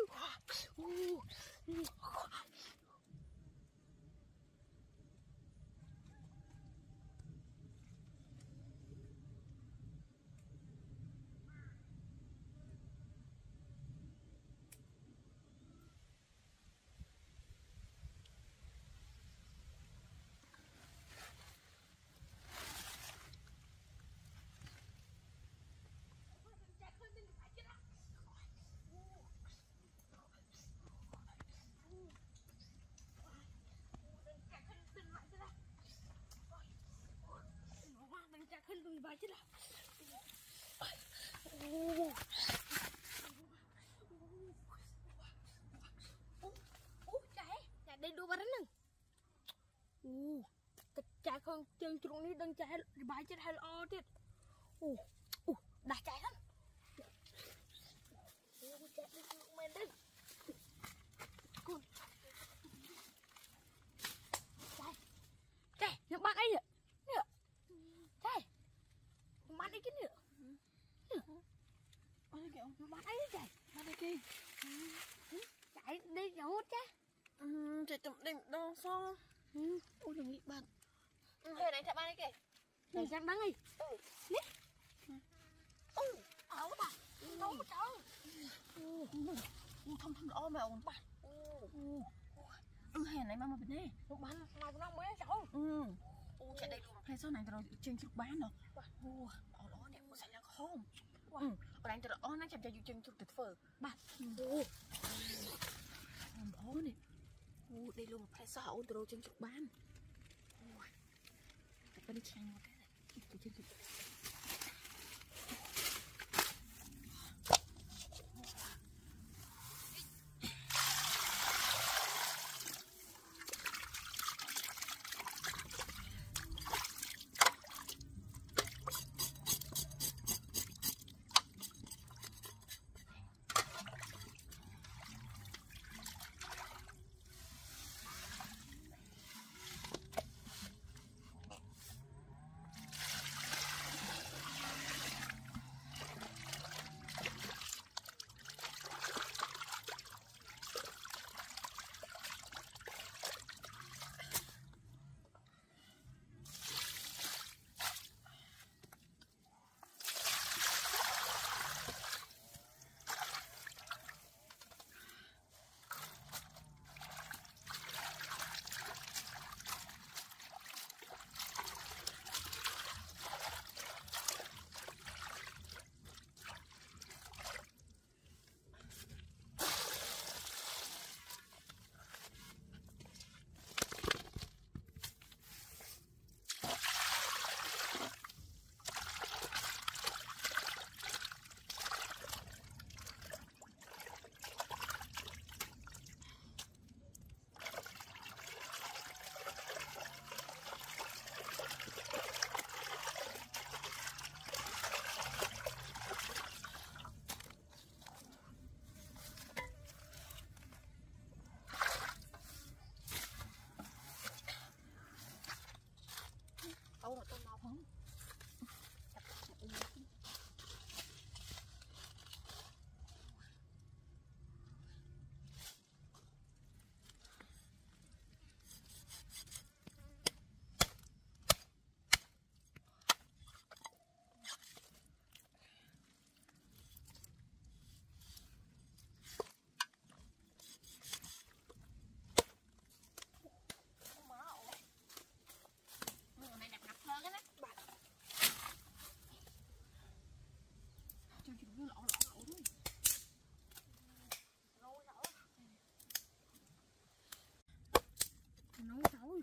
Khinh đừng bay chứ là. Ô. Ô, chạy. Chạy đi đua ba đánh nè. Ô. Chạy không chân chuột ní đừng chạy bay chết hay lo chết. Ô. Ô, đã chạy lắm. Ô, chạy đi chuột men đi. Con. Chạy. Chạy, nó bắt ấy. Bắt đi cái nữa. Ôi kìa, nó bắt ấy chạy. bắt đi kia. Chạy đi đâu chứ. Ừ, chạy chụp đỉnh đâu sao. Ừ. Ôi đừng nghĩ bạn. Ừ, này chạy bắt đi kìa. Này chạy bắn đi. Ừ. Nè. Ừ, ở bà. Đâu trời. Ừ, ừ, thông thông đó mày ổn bà. Ừ. Ừ, hèn này mà mà bên đây. Lúc bắn nào nó mới cháu. Ừ. Ừ, chạy đây luôn. Hay sau này tao chân chụp bán rồi. Ừ, ở đó nè, có xảy ra không? Ừ, ở đây tao đó nó chậm cho chân chụp tuyệt vời. Bà. Ừ. Đó nè. Ừ, đây luôn phải sao ổn tao chân chụp bán. Ừ. Tao đi chăng một cái này. Tao chân chụp.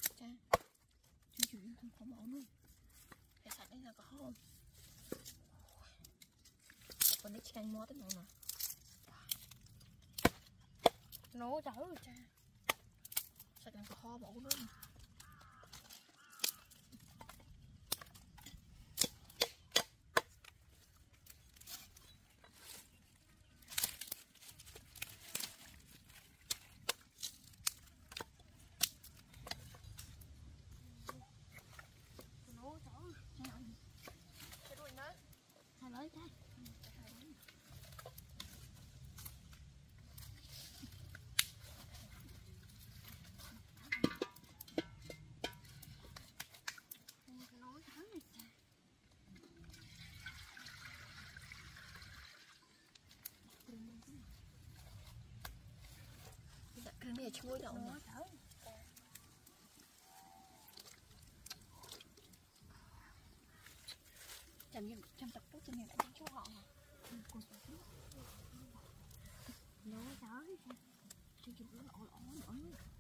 cha chú chú không có máu luôn cái sạch đấy là có không còn đấy canh mót đấy mà nó cháu rồi cha sạch là có ho máu luôn lấy cái cái này chui đậu nó chăm như chăm tập tốt cho nên lại đến chỗ họ nó chói chứ chụp nó lỗ lỗ lỗ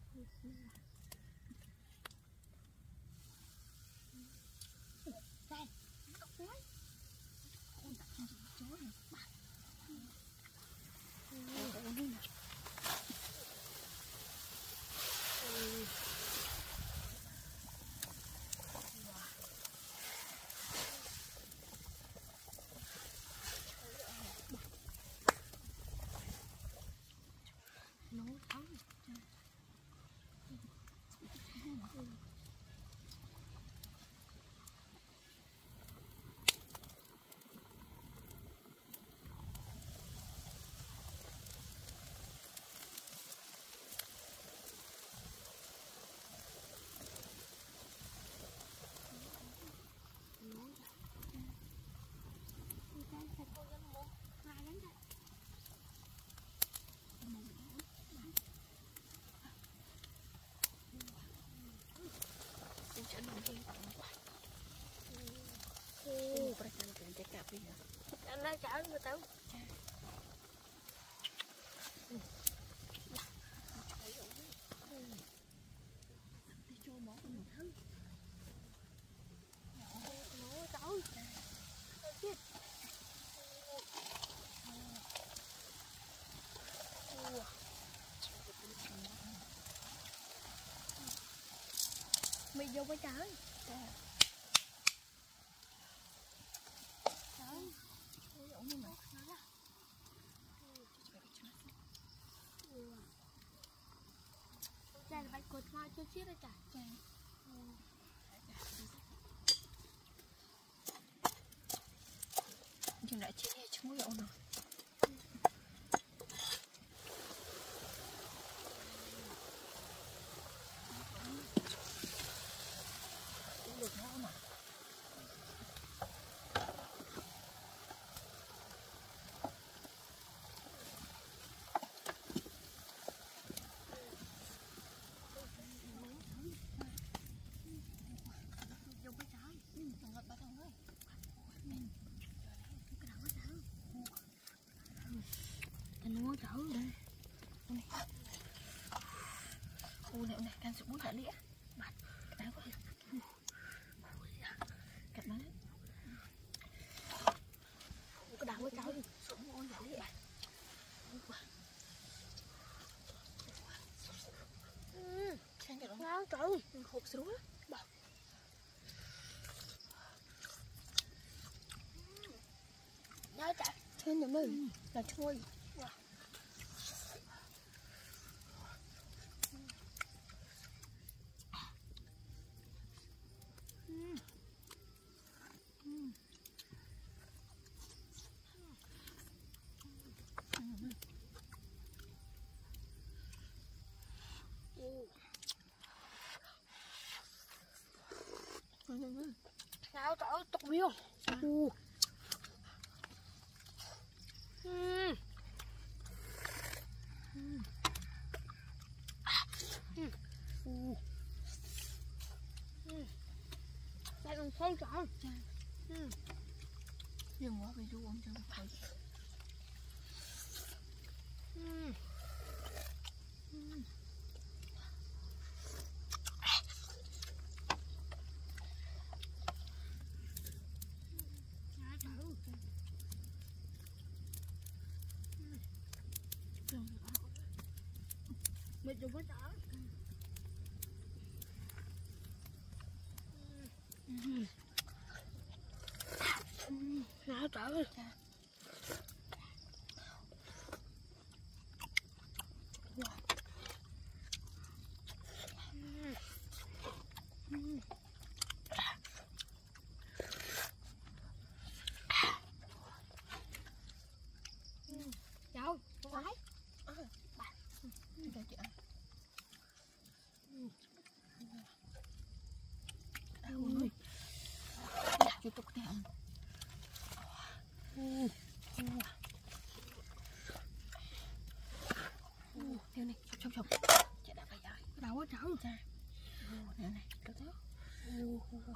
đây cốc đấy con tập trong chỗ này bạn ôi đi nè nó thắng Ô, phải làm cái trái cà phê hả? Anh lấy chảo người tao. Đi cho mỏ mình thứ. Nó cháu. Chết. Mày vô với trái. Chà, phải cột mai cho chiếc đó chà. Chà. Dừng lại chiếc này chúng có nào. Được nó mà. Nó chở đây. Ô này, này, can sự muốn thả đĩa. Bạn, cái đá quá. Cặp nó. Cái đá quá cháu đi. Xuống ôi thả đĩa. Ừ, xem cái đó. Ngon trời. Hộp xuống. Bảo. Đó chạy. Trên nhà mình là trôi. Nào trời ơi, tục miêu. Ừ. Ừ. Ừ. Ừ. Ừ. Đây còn không trời. Ừ. Dừng quá vì chú ông cho nó thấy. Ừ. Ừ. đừng có sợ. Nào trời ơi. Đâu, phải. Bà. Cho chị ăn. Ôi. Đặt cho tôi cái ăn. Ô. Ô. Theo này, chọc chọc chọc. Chị đã phải rồi. Đâu có trâu cha. Ô, nè này, được đó. Ô.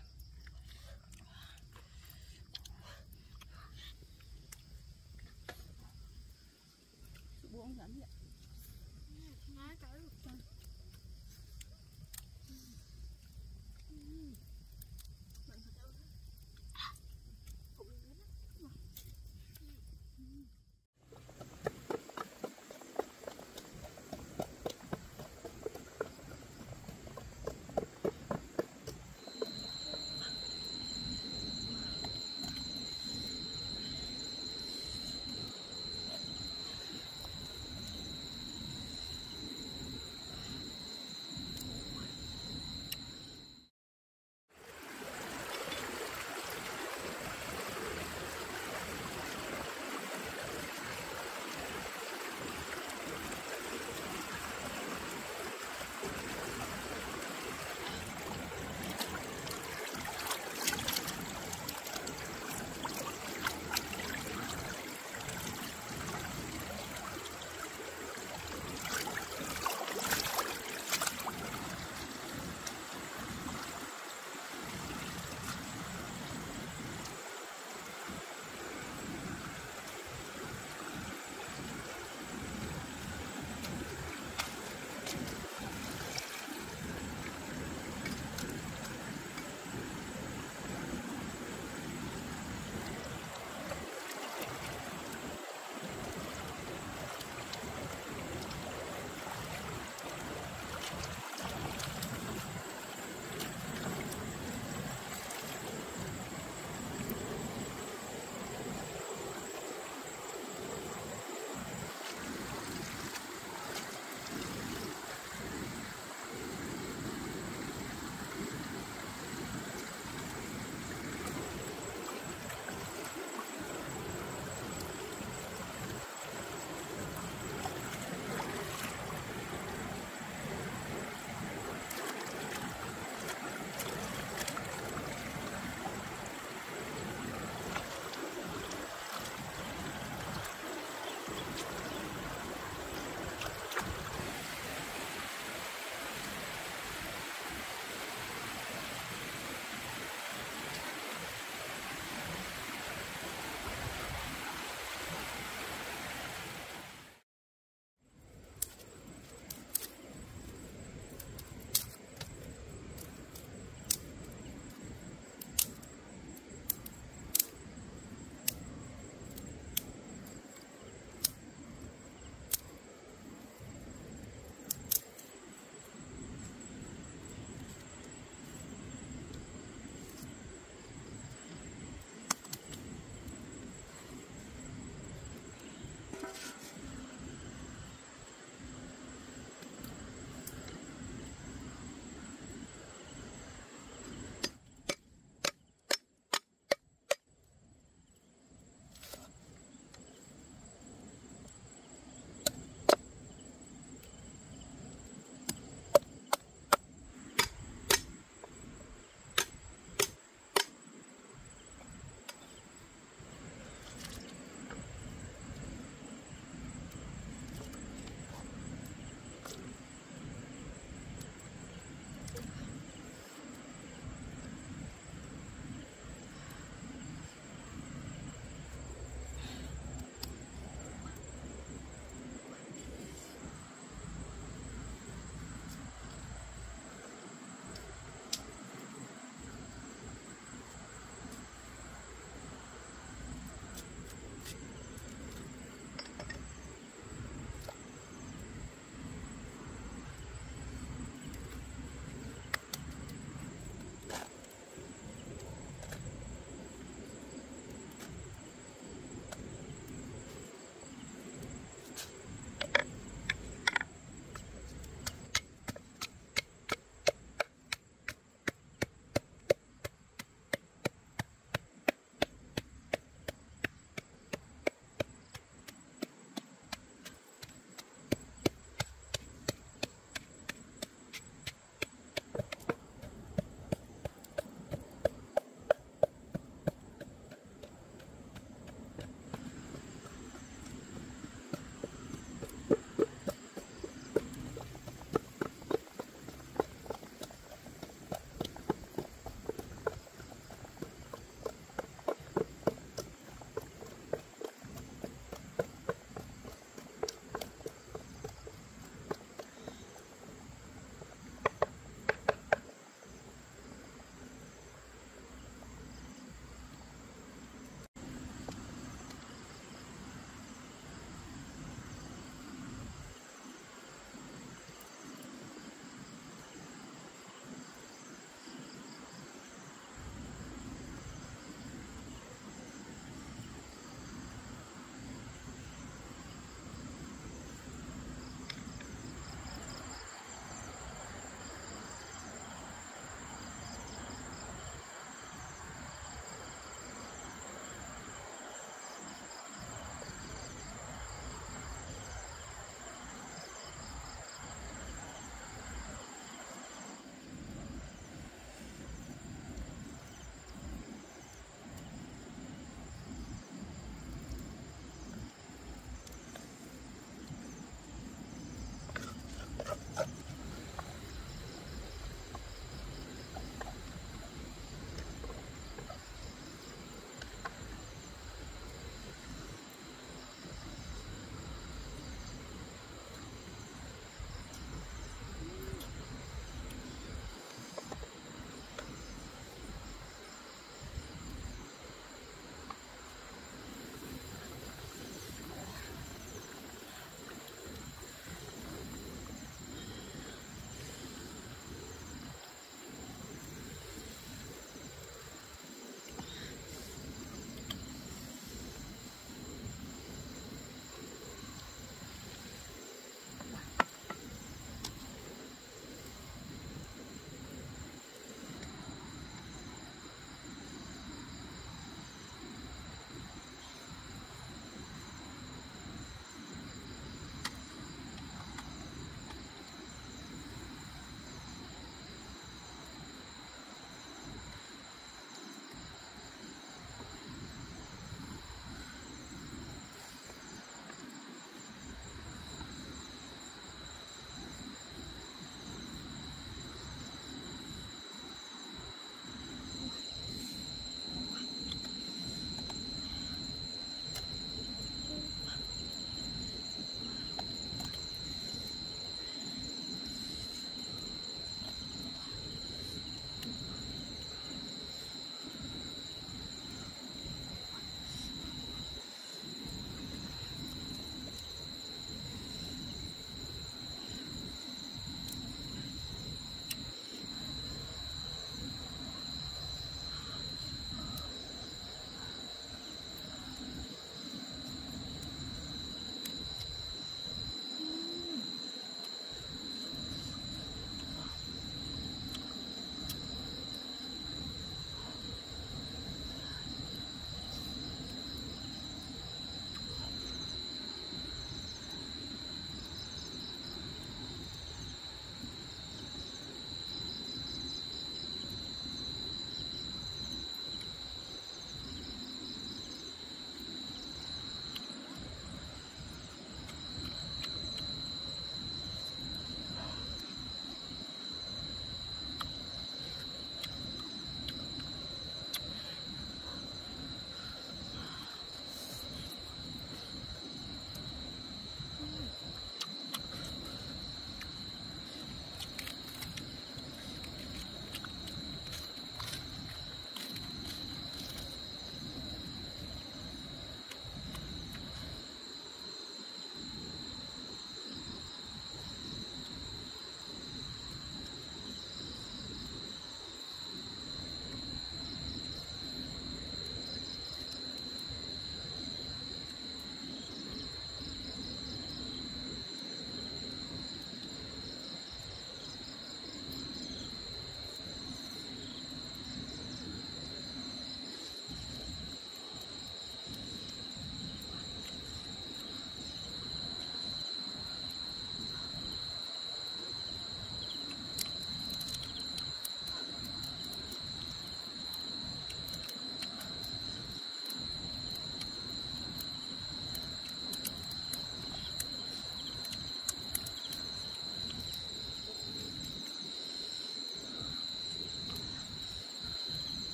Buông lắm vậy. Má trời trời.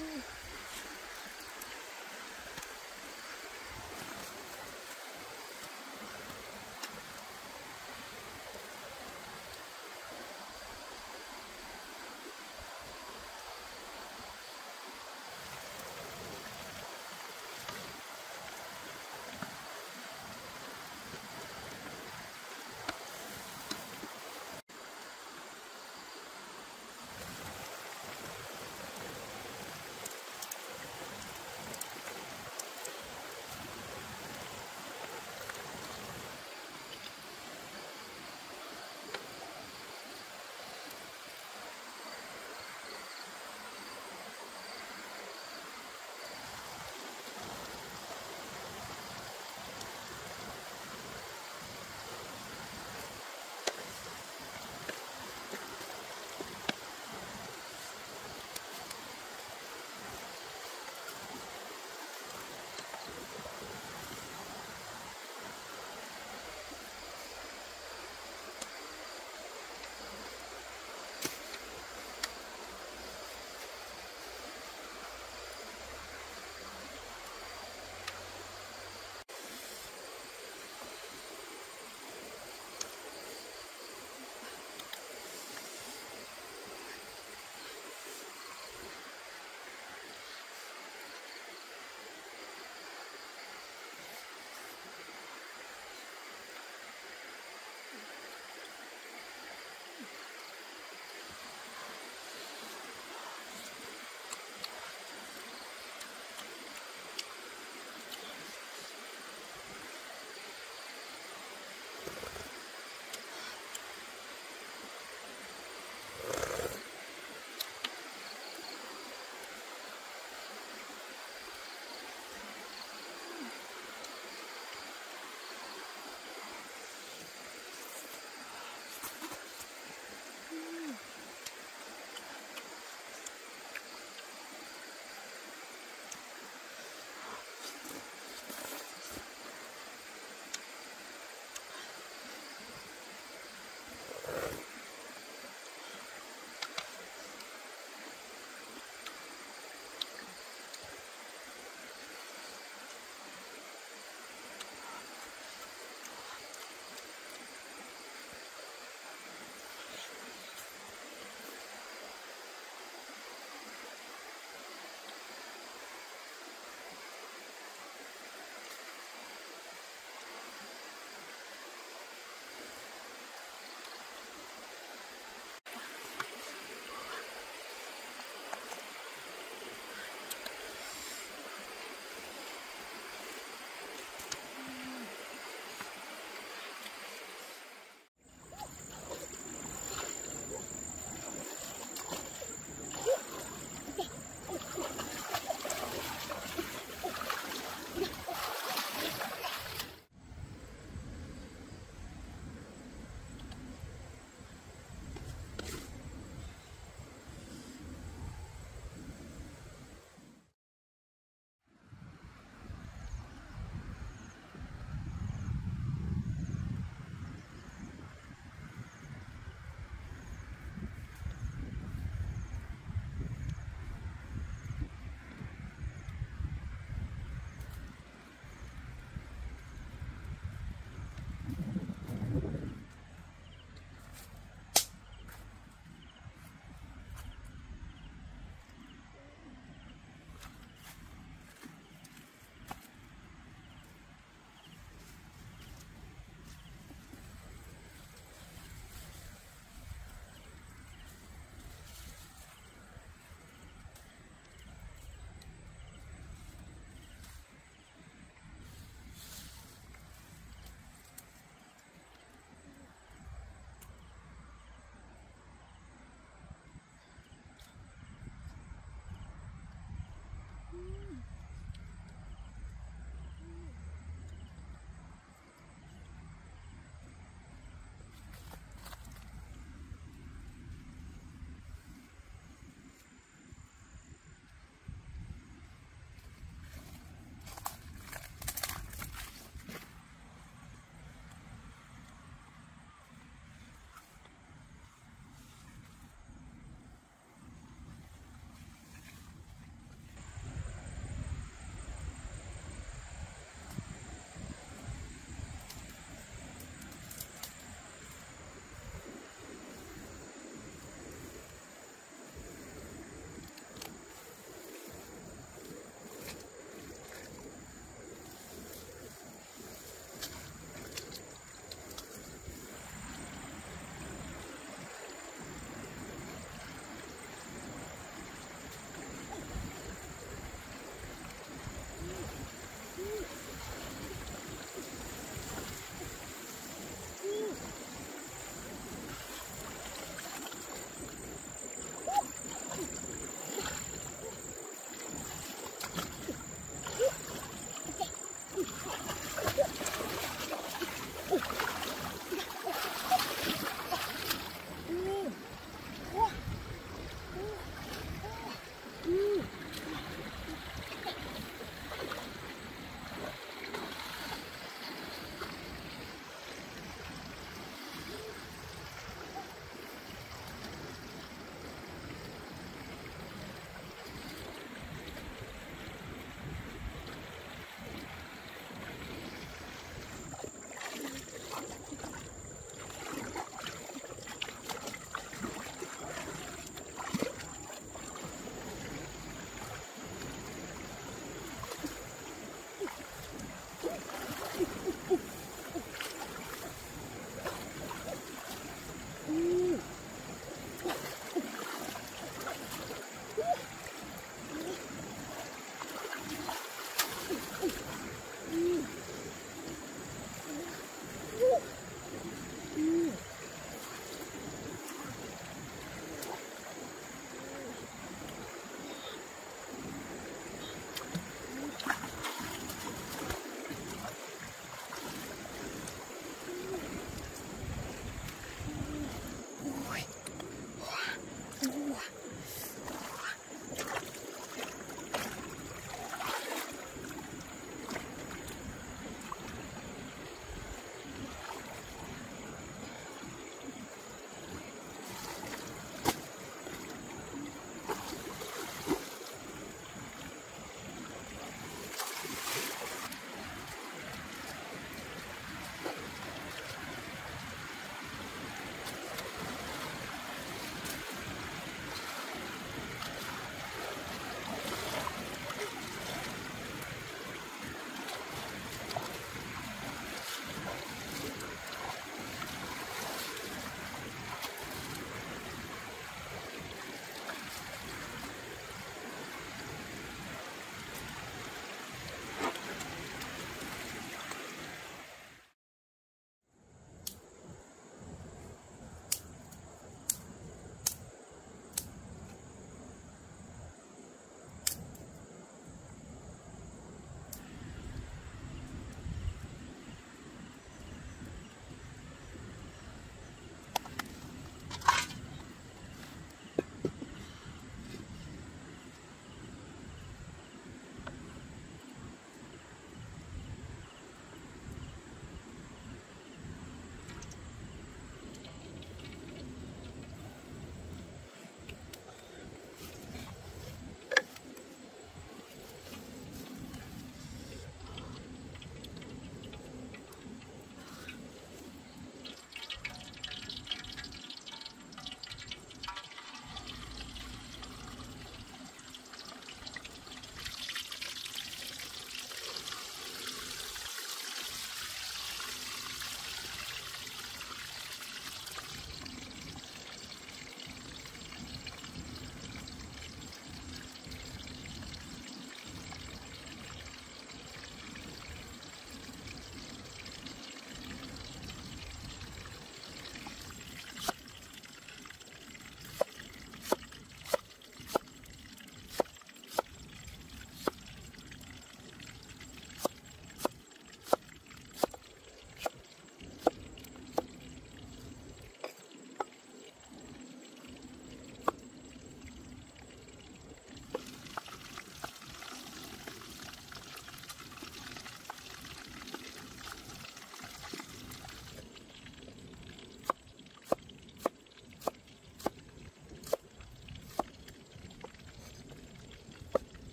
Ừ.